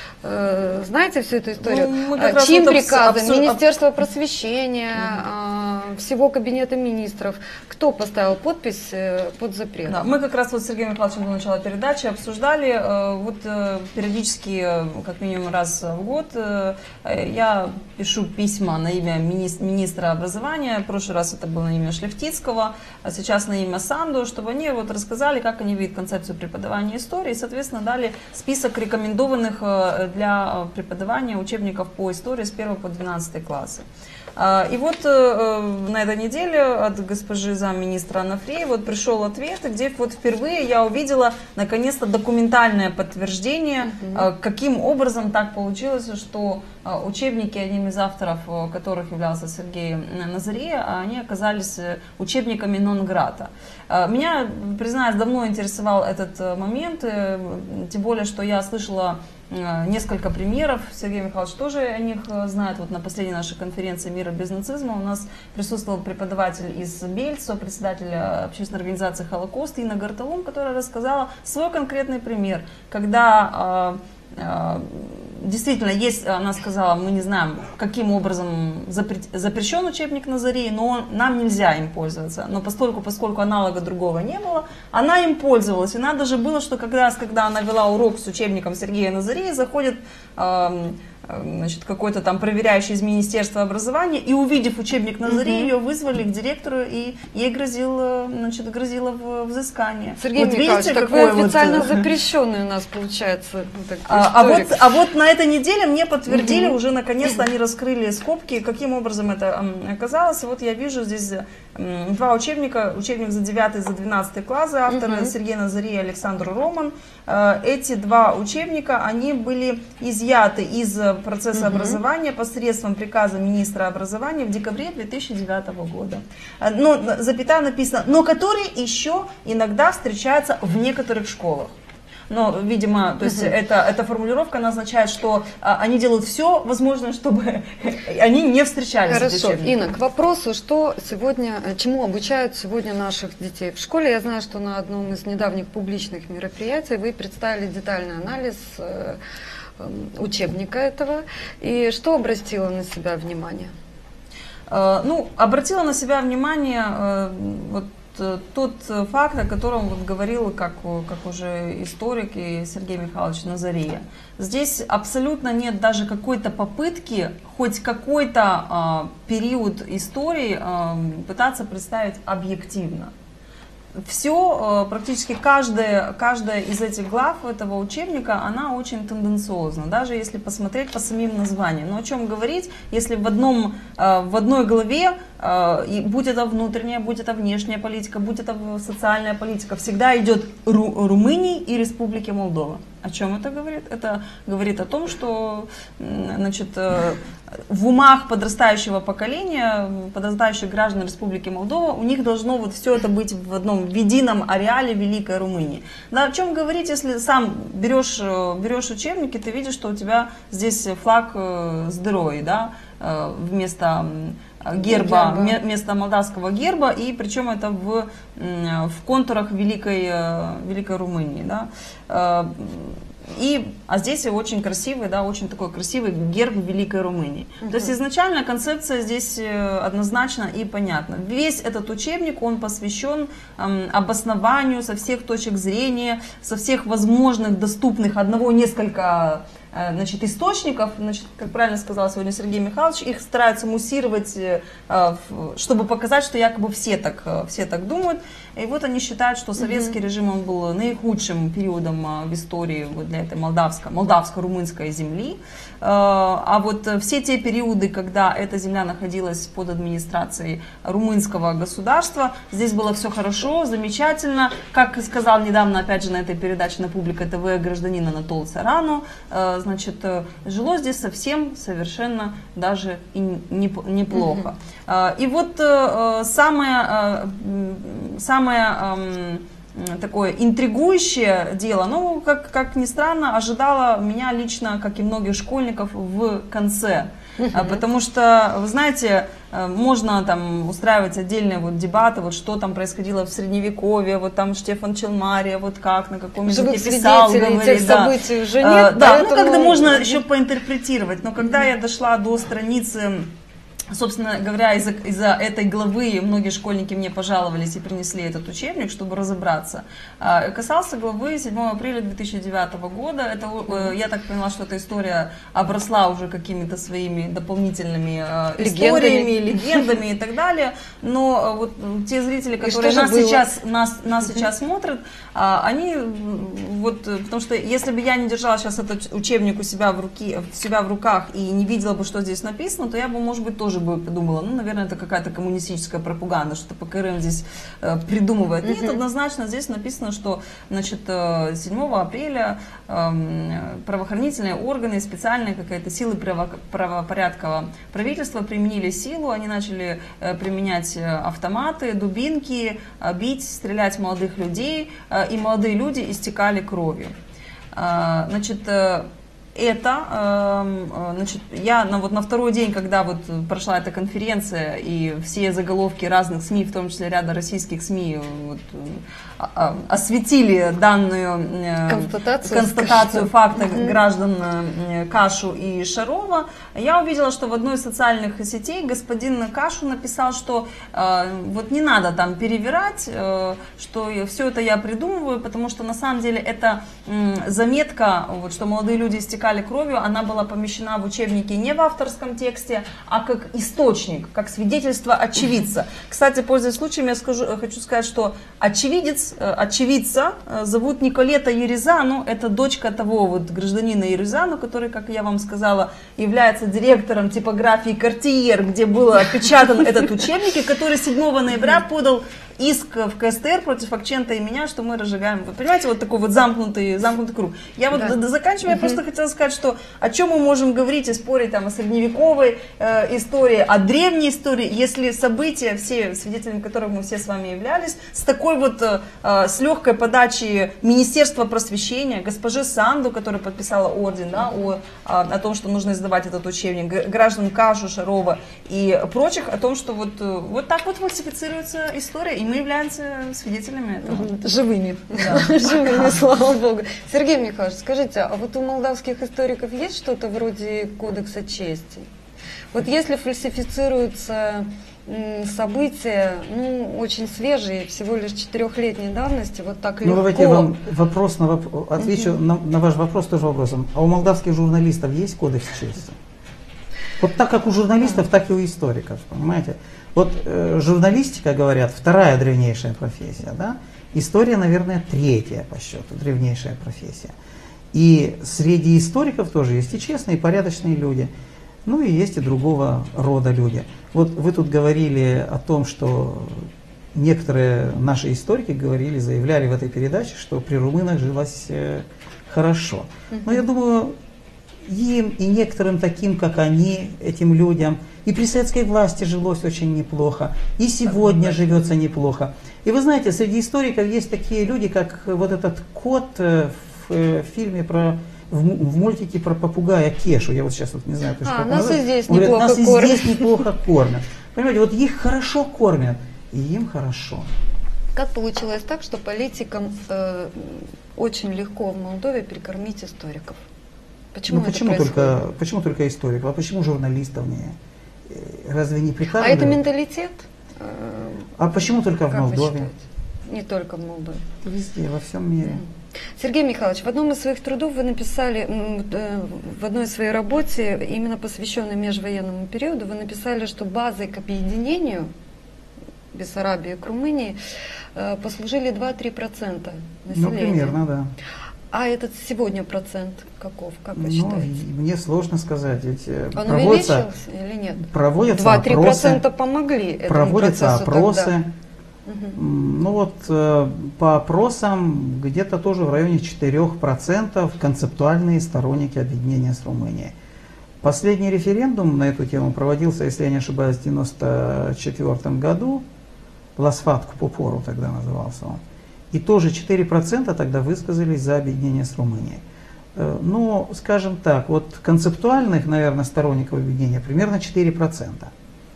э, знаете всю эту историю? Ну, мы А, как раз чьим вот обс- приказом? обсу- Министерство просвещения, а, всего кабинета министров. Кто поставил подпись э, под запрет? Да, мы как раз вот с Сергеем Михайловичем до начала передачи обсуждали, э, вот э, периодически, э, как минимум раз в год, э, я пишу письма на имя мини- министра образования, в прошлый раз это было на имя Шлефтицкого, а сейчас на имя Санду, чтобы они вот рассказали, как они видят концепцию преподавания истории, и, соответственно, дали список рекомендованных э, для преподавания учебников по истории с первого по двенадцатый классы. А, И вот э, на этой неделе от госпожи замминистра Анафреевой вот пришел ответ, где вот впервые я увидела наконец-то документальное подтверждение, э, каким образом так получилось, что э, учебники, одним из авторов э, которых являлся Сергей Назария, они оказались э, учебниками нон-грата. Э, Меня, признаюсь, давно интересовал этот э, момент, э, тем более, что я слышала э, несколько примеров, Сергей Михайлович тоже о них э, знает. Вот на последней нашей конференции «Мира без нацизма» у нас присутствовал преподаватель из Бельца, председатель э, общественной организации «Холокост» Инна Гарталум, которая рассказала свой конкретный пример, когда э, э, действительно есть, она сказала, мы не знаем, каким образом запре- запрещен учебник Назарии, но нам нельзя им пользоваться. Но поскольку, поскольку аналога другого не было, она им пользовалась. И надо же было, что как раз, когда она вела урок с учебником Сергея Назарии, заходит эм, значит, какой-то там проверяющий из Министерства образования, и увидев учебник Назарии, ее вызвали к директору, и ей грозило, значит, грозило в- взыскание. Сергей Вот Михайлович, видите, так вы какой вот, официально э, запрещенный у нас получается. ну, так, А, а вот, историк. а вот на этой неделе мне подтвердили, уже наконец-то они раскрыли скобки, каким образом это м, оказалось. И вот я вижу здесь м, два учебника, учебник за девятый и за двенадцатый классы, авторы Мгм. Сергей Назарий и Александр Роман. Э, Эти два учебника, они были изъяты из э, процесса Мгм. образования посредством приказа министра образования в декабре две тысячи девятого года. Э, Но, н- запятая написано, но которые еще иногда встречаются в некоторых школах. Но, видимо, то есть это, эта формулировка она означает, что а, они делают все возможное, чтобы они не встречались с Хорошо, учебником. Инна, к вопросу, что сегодня, э, чему обучают сегодня наших детей в школе. Я знаю, что на одном из недавних публичных мероприятий вы представили детальный анализ э, э, учебника этого. И что обратило на себя внимание? Э, Ну, обратила на себя внимание э, вот э, тот э, факт, о котором вот говорил, как, э, как уже историк и Сергей Михайлович Назария. Здесь абсолютно нет даже какой-то попытки хоть какой-то э, период истории э, пытаться представить объективно. Все, практически каждая, каждая из этих глав этого учебника, она очень тенденциозна, даже если посмотреть по самим названиям. Но о чем говорить, если в, одном, в одной главе, и будь это внутренняя, будь это внешняя политика, будь это социальная политика, всегда идет Ру, Румынии и Республики Молдова. О чем это говорит? Это говорит о том, что значит, в умах подрастающего поколения, подрастающих граждан Республики Молдова, у них должно вот все это быть в одном в едином ареале Великой Румынии. Да, о чем говорить, если сам берешь, берешь учебники, ты видишь, что у тебя здесь флаг с дырой, да, вместо герба, Герба. вместо молдавского герба, и причем это в, в контурах Великой, Великой Румынии. Да. И, а здесь очень красивый, да, очень такой красивый герб Великой Румынии. Угу. То есть изначально концепция здесь однозначна и понятна. Весь этот учебник, он посвящен эм, обоснованию со всех точек зрения, со всех возможных, доступных, одного несколько значит, источников, значит, как правильно сказал сегодня Сергей Михайлович, их стараются муссировать, чтобы показать, что якобы все так, все так думают. И вот они считают, что советский режим он был наихудшим периодом в истории вот для этой молдавско, молдавско-румынской земли. А вот все те периоды, когда эта земля находилась под администрацией румынского государства, здесь было все хорошо, замечательно. Как сказал недавно, опять же, на этой передаче на Публика ТВ гражданин Анатол Царану, значит, жило здесь совсем, совершенно даже и неплохо. Mm-hmm. И вот самое, самое такое интригующее дело, ну, как, как ни странно, ожидало меня лично, как и многих школьников, в конце. Uh-huh. Потому что, вы знаете, можно там устраивать отдельные вот дебаты, вот что там происходило в Средневековье, вот там Штефан Челмария, вот как, на каком языке писал, говорит, да. Событий уже нет, да, ну, когда можно еще поинтерпретировать, но когда я дошла до страницы, собственно говоря, из-за из-за этой главы многие школьники мне пожаловались и принесли этот учебник, чтобы разобраться. Касался главы седьмого апреля две тысячи девятого года. Это, я так поняла, что эта история обросла уже какими-то своими дополнительными историями, легендами, легендами и так далее. Но вот те зрители, которые нас сейчас, нас, нас сейчас смотрят, они вот, потому что если бы я не держала сейчас этот учебник у себя в руке, у себя в руках и не видела бы, что здесь написано, то я бы, может быть, тоже бы подумала, ну, наверное, это какая-то коммунистическая пропаганда, что ПКРМ здесь э, придумывает. Нет, uh-huh. однозначно здесь написано, что, значит, седьмого апреля э, правоохранительные органы, специальные какие-то силы право, правопорядка правительства применили силу, они начали э, применять автоматы, дубинки, э, бить, стрелять в молодых людей, э, и молодые люди истекали кровью. Э, значит, э, Это, значит, я на, вот на второй день, когда вот прошла эта конференция, и все заголовки разных СМИ, в том числе ряда российских СМИ, вот, осветили данную констатацию, констатацию факта mm-hmm. граждан Кашу и Шарова, я увидела, что в одной из социальных сетей господин Кашу написал, что вот не надо там перевирать, что все это я придумываю, потому что на самом деле это заметка, вот, что молодые люди истекали кровью, она была помещена в учебнике не в авторском тексте, а как источник, как свидетельство очевидца. Кстати, пользуясь случаем, я скажу, хочу сказать, что очевидец, очевидца зовут Николета Ерезану, это дочка того вот гражданина Ерезану, который, как я вам сказала, является директором типографии «Картьер», где был опечатан этот учебник, и который седьмого ноября подал иск в КСТР против Акчента и меня, что мы разжигаем. Вы понимаете, вот такой вот замкнутый, замкнутый круг. Я вот да. заканчивая, я просто хотела сказать, что о чем мы можем говорить и спорить там, о средневековой э, истории, о древней истории, если события, все свидетелями которых мы все с вами являлись, с такой вот, э, с легкой подачи Министерства просвещения, госпожи Санду, которая подписала орден, да, о, о том, что нужно издавать этот учебник, граждан Кашу, Шарова и прочих, о том, что вот, вот так вот фальсифицируется история, и мы являемся свидетелями этого. Живыми. Да. Живыми, слава Богу. Сергей Михайлович, скажите, а вот у молдавских историков есть что-то вроде кодекса чести? Вот если фальсифицируются события, ну, очень свежие, всего лишь четырехлетней давности, вот так легко. Ну, давайте я вам вопрос на воп... отвечу uh-huh. на, на ваш вопрос тоже вопросом. А у молдавских журналистов есть кодекс чести? Вот так как у журналистов, так и у историков, понимаете? Вот э, журналистика, говорят, вторая древнейшая профессия, да? История, наверное, третья по счету, древнейшая профессия. И среди историков тоже есть и честные, и порядочные люди, ну и есть и другого рода люди. Вот вы тут говорили о том, что некоторые наши историки говорили, заявляли в этой передаче, что при румынах жилось э, хорошо. Но я думаю, им и некоторым таким, как они, этим людям, и при советской власти жилось очень неплохо, и сегодня живется неплохо. И вы знаете, среди историков есть такие люди, как вот этот кот в фильме про, в, в мультике про попугая Кешу. Я вот сейчас вот не знаю, точно а, как нас и здесь говорят, неплохо нас кормят. и здесь неплохо кормят. Понимаете, вот их хорошо кормят, и им хорошо. Как получилось так, что политикам э, очень легко в Молдове перекормить историков? Почему, ну, почему, только, почему только историков? А почему журналистов не? Разве не прикармливают? А это менталитет? А почему только в как Молдове? Не только в Молдове. Везде, во всем мире. Сергей Михайлович, в одном из своих трудов вы написали, м, э, в одной своей работе, именно посвященной межвоенному периоду, вы написали, что базой к объединению Бессарабии к Румынии э, послужили два-три процента Ну, населения. примерно, да. А этот сегодня процент каков, как вы Ну, считаете? и мне сложно сказать, ведь э, Он проводятся, увеличился или нет? проводятся два-три опросы, процента помогли этому проводятся процессу опросы. тогда. Мгм. М, Ну вот э, по опросам где-то тоже в районе четырёх процентов концептуальные сторонники объединения с Румынией. Последний референдум на эту тему проводился, если я не ошибаюсь, в девяносто четвёртом году. Ласфат Купопору тогда назывался он. И тоже четыре процента тогда высказались за объединение с Румынией. Э, Но, скажем так, вот концептуальных, наверное, сторонников объединения примерно четыре процента.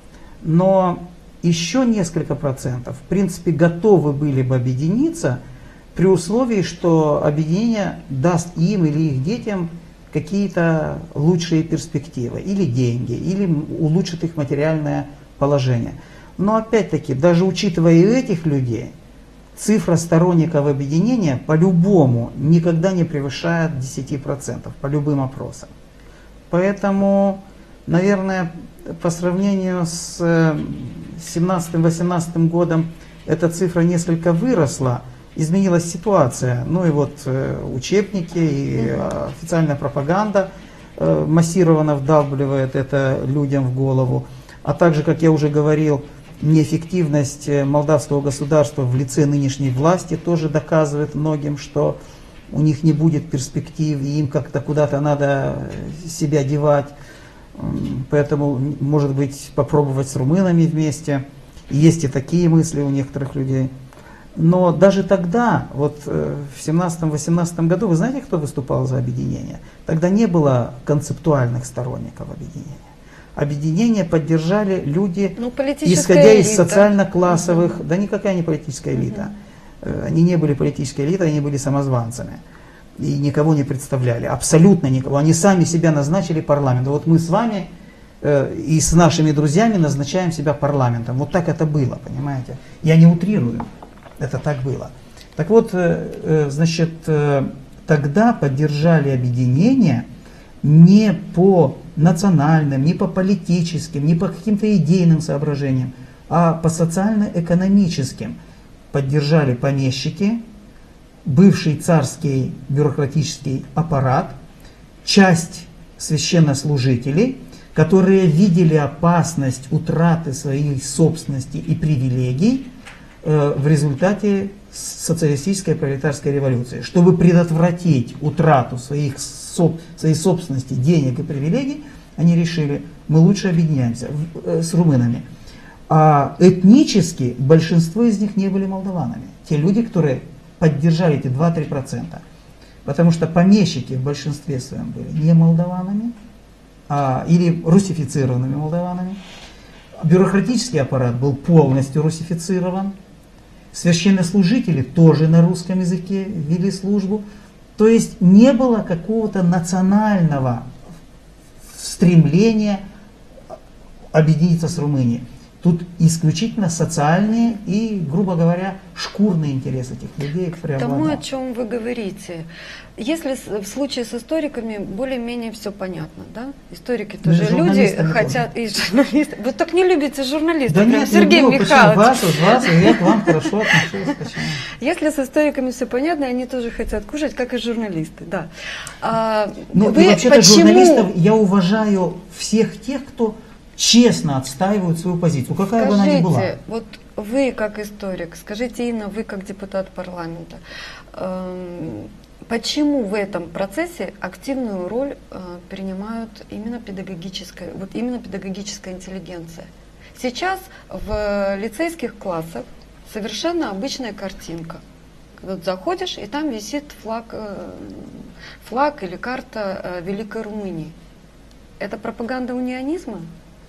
Но еще несколько процентов, в принципе, готовы были бы объединиться при условии, что объединение даст им или их детям какие-то лучшие перспективы, или деньги, или улучшит их материальное положение. Но опять-таки, даже учитывая и этих людей, цифра сторонников объединения по-любому никогда не превышает десяти процентов по любым опросам. Поэтому, наверное, по сравнению с семнадцатым-восемнадцатым годом эта цифра несколько выросла, изменилась ситуация. Ну и вот э, учебники и э, официальная пропаганда э, массированно вдавливает это людям в голову. А также, как я уже говорил, неэффективность молдавского государства в лице нынешней власти тоже доказывает многим, что у них не будет перспектив, и им как-то куда-то надо себя девать. Поэтому, может быть, попробовать с румынами вместе. Есть и такие мысли у некоторых людей. Но даже тогда, вот в семнадцатом-восемнадцатом году, вы знаете, кто выступал за объединение? Тогда не было концептуальных сторонников объединения. Объединение поддержали люди, Ну, политическая исходя из элита. социально-классовых... Мгм. Да никакая не политическая элита. Они не были политической элитой, они были самозванцами. И никого не представляли, абсолютно никого. Они сами себя назначили парламентом. Вот мы с вами э, и с нашими друзьями назначаем себя парламентом. Вот так это было, понимаете? Я не утрирую, это так было. Так вот, э, э, значит, э, тогда поддержали объединение не по национальным, не по политическим, не по каким-то идейным соображениям, а по социально-экономическим. Поддержали помещики, бывший царский бюрократический аппарат, часть священнослужителей, которые видели опасность утраты своей собственности и привилегий э, в результате социалистической пролетарской революции. Чтобы предотвратить утрату своих, соб, своей собственности, денег и привилегий, они решили, мы лучше объединяемся э, с румынами. А этнически большинство из них не были молдаванами. Те люди, которые поддержали эти два-три процента. Потому что помещики в большинстве своем были не молдаванами, а, или русифицированными молдаванами. Бюрократический аппарат был полностью русифицирован. Священнослужители тоже на русском языке вели службу. То есть не было какого-то национального стремления объединиться с Румынией. Тут исключительно социальные и, грубо говоря, шкурные интересы этих людей Тому, преобладали. о чем вы говорите. Если с- в случае с историками более-менее все понятно, да? Историки Ну, и тоже люди журналистами хотят, и журналисты. Вы так не любите журналистов, Да прям, нет, Сергей люблю, почему? Михайлович. Вас, вот вас, и я к вам хорошо отношусь. Почему? Если с историками все понятно, они тоже хотят кушать, как и журналисты, да. А, Ну, вы и вообще-то почему- журналистов я уважаю всех тех, кто честно отстаивают свою позицию, какая бы она ни была. Скажите, вот вы как историк, скажите, Инна, вы как депутат парламента, эм, почему в этом процессе активную роль э, принимают именно педагогическая, вот именно педагогическая интеллигенция? Сейчас в лицейских классах совершенно обычная картинка. Вот заходишь, и там висит флаг, э, флаг или карта э, Великой Румынии. Это пропаганда унионизма?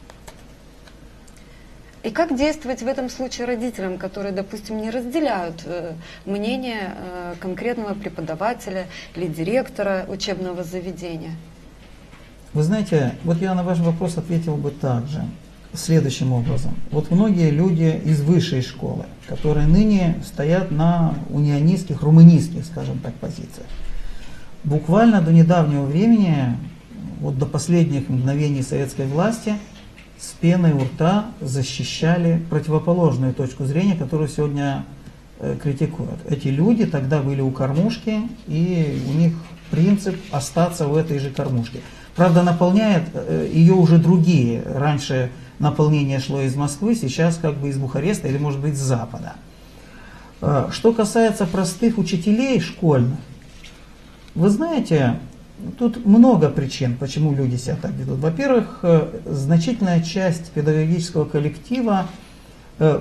И как действовать в этом случае родителям, которые, допустим, не разделяют э, мнение э, конкретного преподавателя или директора учебного заведения? Вы знаете, вот я на ваш вопрос ответил бы так же. следующим образом. Вот многие люди из высшей школы, которые ныне стоят на унионистских, румынистских, скажем так, позициях, буквально до недавнего времени, вот до последних мгновений советской власти, с пеной у рта защищали противоположную точку зрения, которую сегодня э, критикуют. Эти люди тогда были у кормушки, и у них принцип остаться в этой же кормушке. Правда, наполняют э, ее уже другие. Раньше наполнение шло из Москвы, сейчас как бы из Бухареста или, может быть, с Запада. Э, что касается простых учителей школьных, вы знаете, тут много причин, почему люди себя так ведут. Во-первых, э, значительная часть педагогического коллектива э,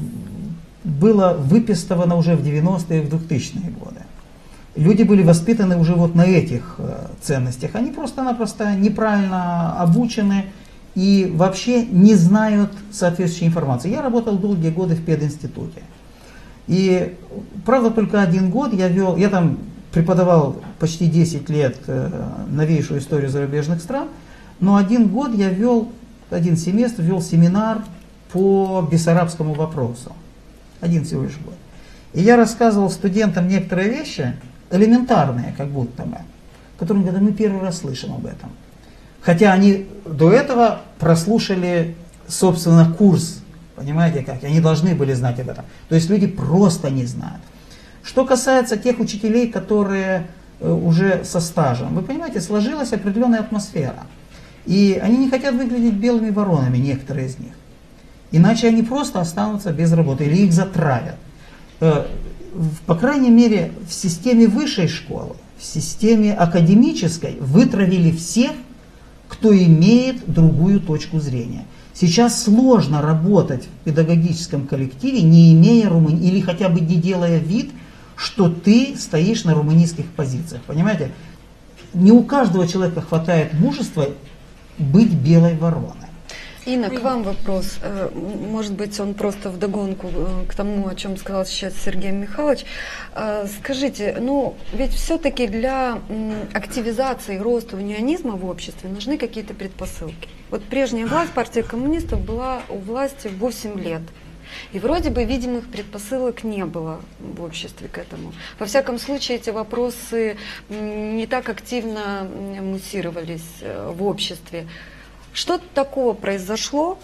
была выпистована уже в девяностые и в двухтысячные годы. Люди были воспитаны уже вот на этих э, ценностях. Они просто-напросто неправильно обучены и вообще не знают соответствующей информации. Я работал долгие годы в пединституте. И, правда, только один год я вел, я там преподавал почти десять лет э, новейшую историю зарубежных стран, но один год я вел, один семестр вел семинар по бессарабскому вопросу. Один всего лишь год. И я рассказывал студентам некоторые вещи, элементарные, как будто бы, которые говорят, мы первый раз слышим об этом. Хотя они до этого прослушали, собственно, курс, понимаете как, они должны были знать об этом. То есть люди просто не знают. Что касается тех учителей, которые э, уже со стажем, вы понимаете, сложилась определенная атмосфера. И они не хотят выглядеть белыми воронами, некоторые из них. Иначе они просто останутся без работы или их затравят. Э, по крайней мере, в системе высшей школы, в системе академической вытравили всех, кто имеет другую точку зрения. Сейчас сложно работать в педагогическом коллективе, не имея румын... или хотя бы не делая вид, что ты стоишь на румынистских позициях. Понимаете? Не у каждого человека хватает мужества быть белой вороной. Инна, к вам вопрос. Э, Может быть, он просто вдогонку э, к тому, о чем сказал сейчас Сергей Михайлович. Э, Скажите, ну ведь все-таки для м, активизации и роста унионизма в обществе нужны какие-то предпосылки. Вот прежняя власть, партия коммунистов, была у власти восемь лет. И вроде бы видимых предпосылок не было в обществе к этому. Во всяком случае, эти вопросы м, не так активно м, муссировались э, в обществе. Что такого произошло,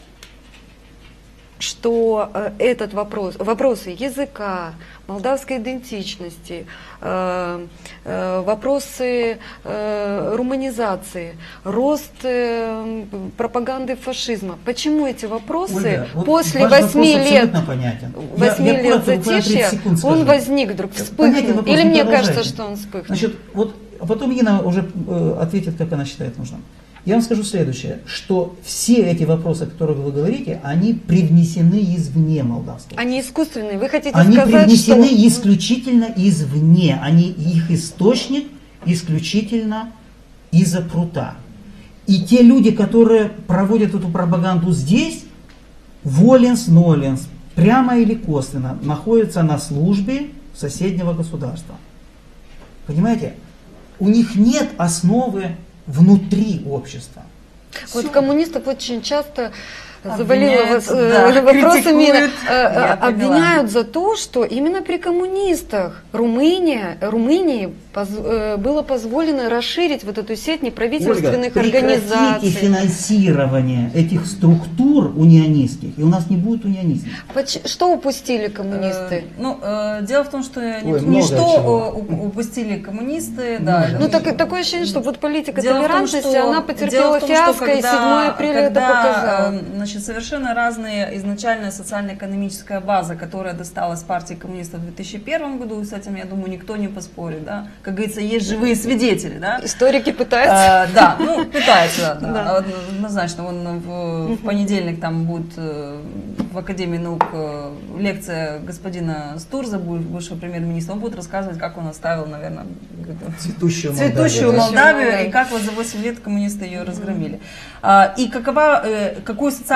что э, этот вопрос, вопросы языка, молдавской идентичности, э, э, вопросы э, руманизации, рост э, пропаганды фашизма. Почему эти вопросы Ольга, вот после ваш восьми вопрос лет, абсолютно понятен. восьми Я- я лет коротко, буквально затишья, тридцать секунд он скажу. возник вдруг, Понятен вспыхнул? вопрос, Или не мне продолжайте. кажется, что он вспыхнул? Значит, вот, а потом Инна уже э, ответит, как она считает нужным. Я вам скажу следующее, что все эти вопросы, о которых вы говорите, они привнесены извне молдавского. Они искусственные. Вы хотите Они сказать, привнесены что... исключительно извне. Они, их источник исключительно из-за прута. И те люди, которые проводят эту пропаганду здесь, воленс-ноленс, прямо или косвенно, находятся на службе соседнего государства. Понимаете? У них нет основы внутри общества. Вот Всё. коммунистов очень часто Обвиняют, завалило вас, да, э, вопросами, критикуют. э, э, Я обвиняют за то, что именно при коммунистах Румыния, Румынии поз- э, было позволено расширить вот эту сеть неправительственных Ольга, прекратите организаций. финансирование этих структур унионистских, и у нас не будет унионизма. Поч- Что упустили коммунисты? Э, Ну, э, дело в том, что не, Ой, не много что чего. э, у- упустили коммунисты, да. Много. Ну, и- так, такое ощущение, что вот политика Дело в том, толерантности, что- она дело потерпела в том, что фиаско, и когда- седьмое апреля это когда, показало. э, Значит, совершенно разные изначальная социально-экономическая база, которая досталась партии коммунистов в две тысячи первом году, и с этим, я думаю, никто не поспорит, да. Как говорится, есть живые свидетели, да. Историки пытаются. Э, да, ну, пытаются, да, Да. однозначно. Вон в, в понедельник там будет э, в Академии наук э, лекция господина Стурза, бывшего премьер-министра. Он будет рассказывать, как он оставил, наверное, Цветущую цветущую Молдавию. Молдавию, Молдавию. и как вот за восемь лет коммунисты ее разгромили. А, и какова, э, какую социальную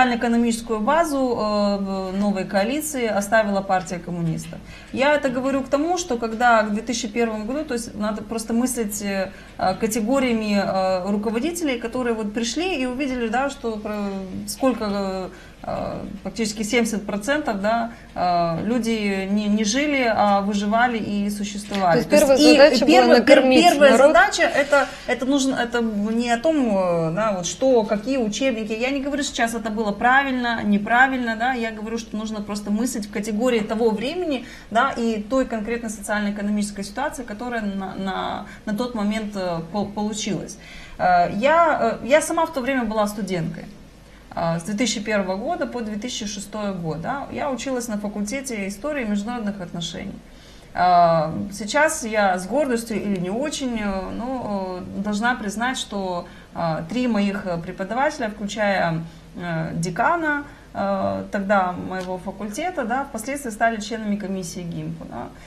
социально-экономическую базу э, новой коалиции оставила партия коммунистов. Я это говорю к тому, что когда в две тысячи первом году, то есть надо просто мыслить э, категориями э, руководителей, которые вот пришли и увидели, да, что э, сколько э, практически семьдесят процентов, да, э, люди не, не жили, а выживали и существовали. То есть первая и задача была первая, накормить первая народ. задача это, это нужно, это не о том, да, вот что, какие учебники. Я не говорю сейчас, это было правильно, неправильно, да, я говорю, что нужно просто мыслить в категории того времени, да, и той конкретной социально-экономической ситуации, которая на, на, на тот момент э, по, получилась. Э, я, э, я сама в то время была студенткой. С две тысячи первого года по две тысячи шестой год. Да, я училась на факультете истории и международных отношений. Сейчас я с гордостью или не очень, но должна признать, что три моих преподавателя, включая декана тогда моего факультета, да, впоследствии стали членами комиссии ГИМПу.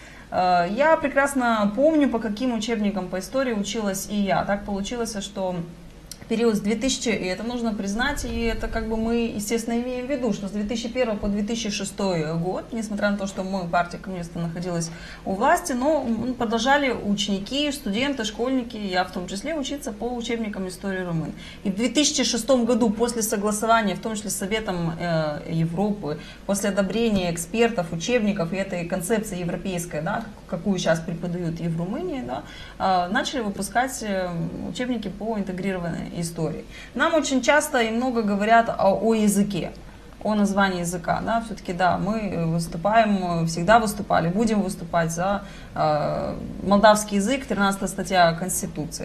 Да. Я прекрасно помню, по каким учебникам по истории училась и я. Так получилось, что период с двухтысячного, и это нужно признать, и это как бы мы, естественно, имеем в виду, что с две тысячи первого по две тысячи шестой год, несмотря на то, что мы, партия коммунистов, находилась у власти, но продолжали ученики, студенты, школьники, я в том числе, учиться по учебникам истории румын. И в две тысячи шестом году, после согласования, в том числе с Советом э, Европы, после одобрения экспертов, учебников и этой концепции европейской, да, какую сейчас преподают и в Румынии, да, э, начали выпускать э, учебники по интегрированной истории. Нам очень часто и много говорят о, о языке, о названии языка. Да? Все-таки да, мы выступаем, всегда выступали, будем выступать за э, молдавский язык, тринадцатая статья Конституции.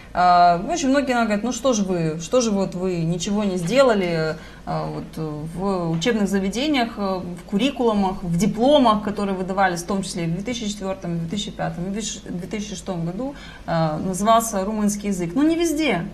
Э, очень многие говорят, ну что же вы, что же вот вы ничего не сделали э, вот, в учебных заведениях, в куррикулумах, в дипломах, которые выдавались, в том числе и в две тысячи четвёртом, две тысячи пятом, две тысячи шестом году, э, назывался румынский язык. Но не везде.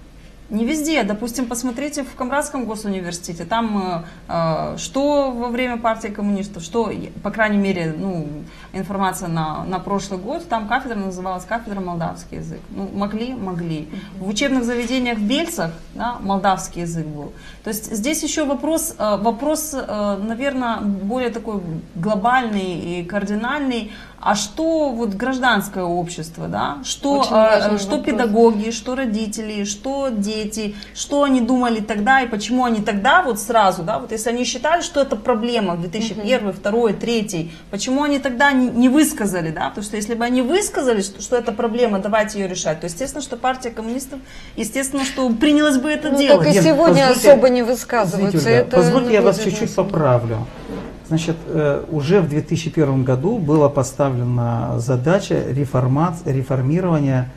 Не везде. Допустим, посмотрите в Камбратском госуниверситете. Там э, что во время партии коммунистов, что, по крайней мере, ну, информация на, на прошлый год, там кафедра называлась кафедра молдавский язык. Ну, могли, могли. В учебных заведениях в Бельцах, да, молдавский язык был. То есть здесь еще вопрос, э, вопрос э, наверное, более такой глобальный и кардинальный. А что вот гражданское общество, да? Что, э, что педагоги, что родители, что дети, что они думали тогда и почему они тогда вот сразу, да, вот если они считали, что это проблема в две тысячи первом, две тысячи втором, две тысячи третьем, почему они тогда не, не высказали, да? Потому что если бы они высказали, что, что это проблема, давайте ее решать, то естественно, что партия коммунистов, естественно, что принялась бы это ну, делать. Так и сегодня позвольте, особо не высказываются. Извините, это позвольте, я вас будет чуть-чуть поправлю. Значит, уже в две тысячи первом году была поставлена задача реформации, реформирования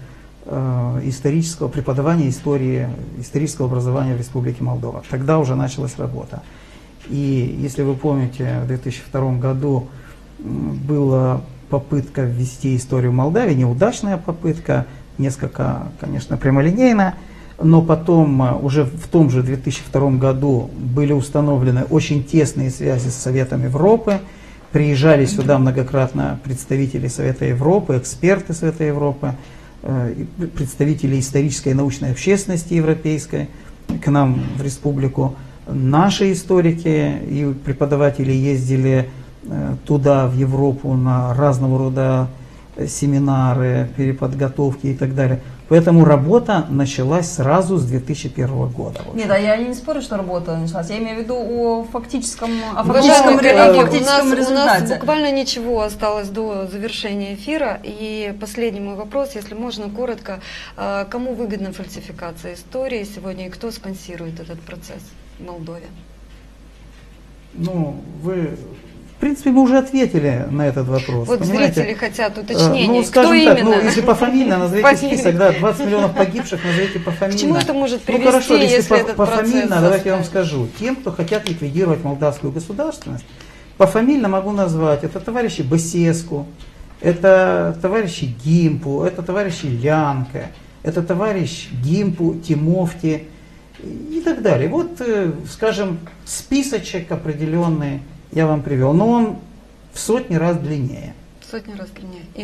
э, исторического преподавания истории, исторического образования в Республике Молдова. Тогда уже началась работа. И если вы помните, в две тысячи втором году была попытка ввести историю Молдавии, неудачная попытка, несколько, конечно, прямолинейная. Но потом, уже в том же две тысячи втором году были установлены очень тесные связи с Советом Европы. Приезжали сюда многократно представители Совета Европы, эксперты Совета Европы, представители исторической и научной общественности европейской к нам в республику. Наши историки и преподаватели ездили туда, в Европу, на разного рода семинары, переподготовки и так далее. Поэтому работа началась сразу с две тысячи первого года. Нет, а я не спорю, что работа началась. Я имею в виду о фактическом, о Уважаемые фактическом, коллеги, о фактическом у нас, результате. у нас буквально ничего осталось до завершения эфира. И последний мой вопрос, если можно, коротко. Кому выгодна фальсификация истории сегодня и кто спонсирует этот процесс в Молдове? Ну, вы... В принципе, мы уже ответили на этот вопрос. Вот понимаете? зрители хотят уточнения. Ну, скажем кто так, именно? ну, если пофамильно, назовите Фамилия. список, да, двадцать миллионов погибших, назовите пофамильно. К чему это может привести, ну, хорошо, если, если по, этот пофамильно, процесс давайте я вам оставить? скажу. Тем, кто хотят ликвидировать молдавскую государственность, пофамильно могу назвать. Это товарищи Басеску, это товарищи Гимпу, это товарищи Лянка, это товарищ Гимпу, Тимофти и так далее. Вот, скажем, списочек определенный я вам привел, но он в сотни раз длиннее. Сотни раз длиннее. Инна.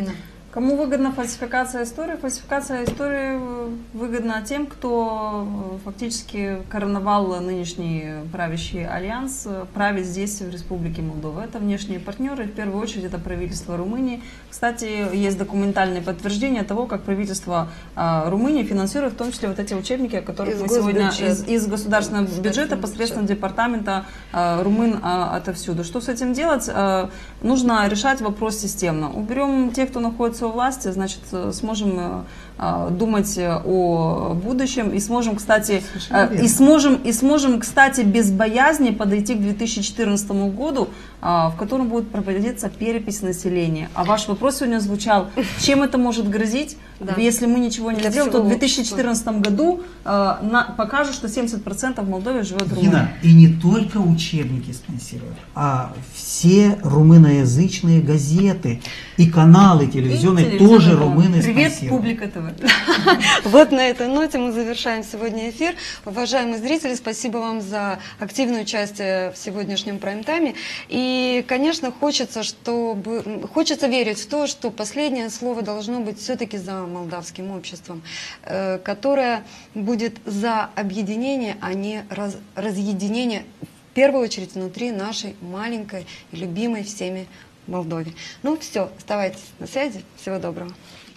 Кому выгодна фальсификация истории? Фальсификация истории выгодна тем, кто фактически короновал нынешний правящий альянс, правит здесь, в Республике Молдова. Это внешние партнеры, в первую очередь это правительство Румынии. Кстати, есть документальные подтверждения того, как правительство а, Румынии финансирует в том числе вот эти учебники, о которых из мы сегодня из, из государственного из бюджета, посредством департамента а, румын а, отовсюду. Что с этим делать? А, нужно решать вопрос системно. Уберем тех, кто находится у власти, значит, сможем э, думать о будущем и сможем, кстати, э, и сможем, и сможем, кстати, без боязни подойти к две тысячи четырнадцатому году, э, в котором будет проводиться перепись населения. А ваш вопрос сегодня звучал, чем это может грозить, да. Если мы ничего не сделаем, то в две тысячи четырнадцатом году э, на, покажут, что семьдесят процентов в Молдове живет в Румынии. Инна, и не только учебники спонсируют, а все румыноязычные газеты и каналы телевизионные тоже румыны Привет, спонсируют. Публика ТВ. Вот на этой ноте мы завершаем сегодня эфир. Уважаемые зрители, спасибо вам за активное участие в сегодняшнем прайм-тайме. И, конечно, хочется, чтобы, хочется верить в то, что последнее слово должно быть все-таки за молдавским обществом, э, которое будет за объединение, а не раз, разъединение, в первую очередь внутри нашей маленькой и любимой всеми Молдове. Ну все, оставайтесь на связи. Всего доброго.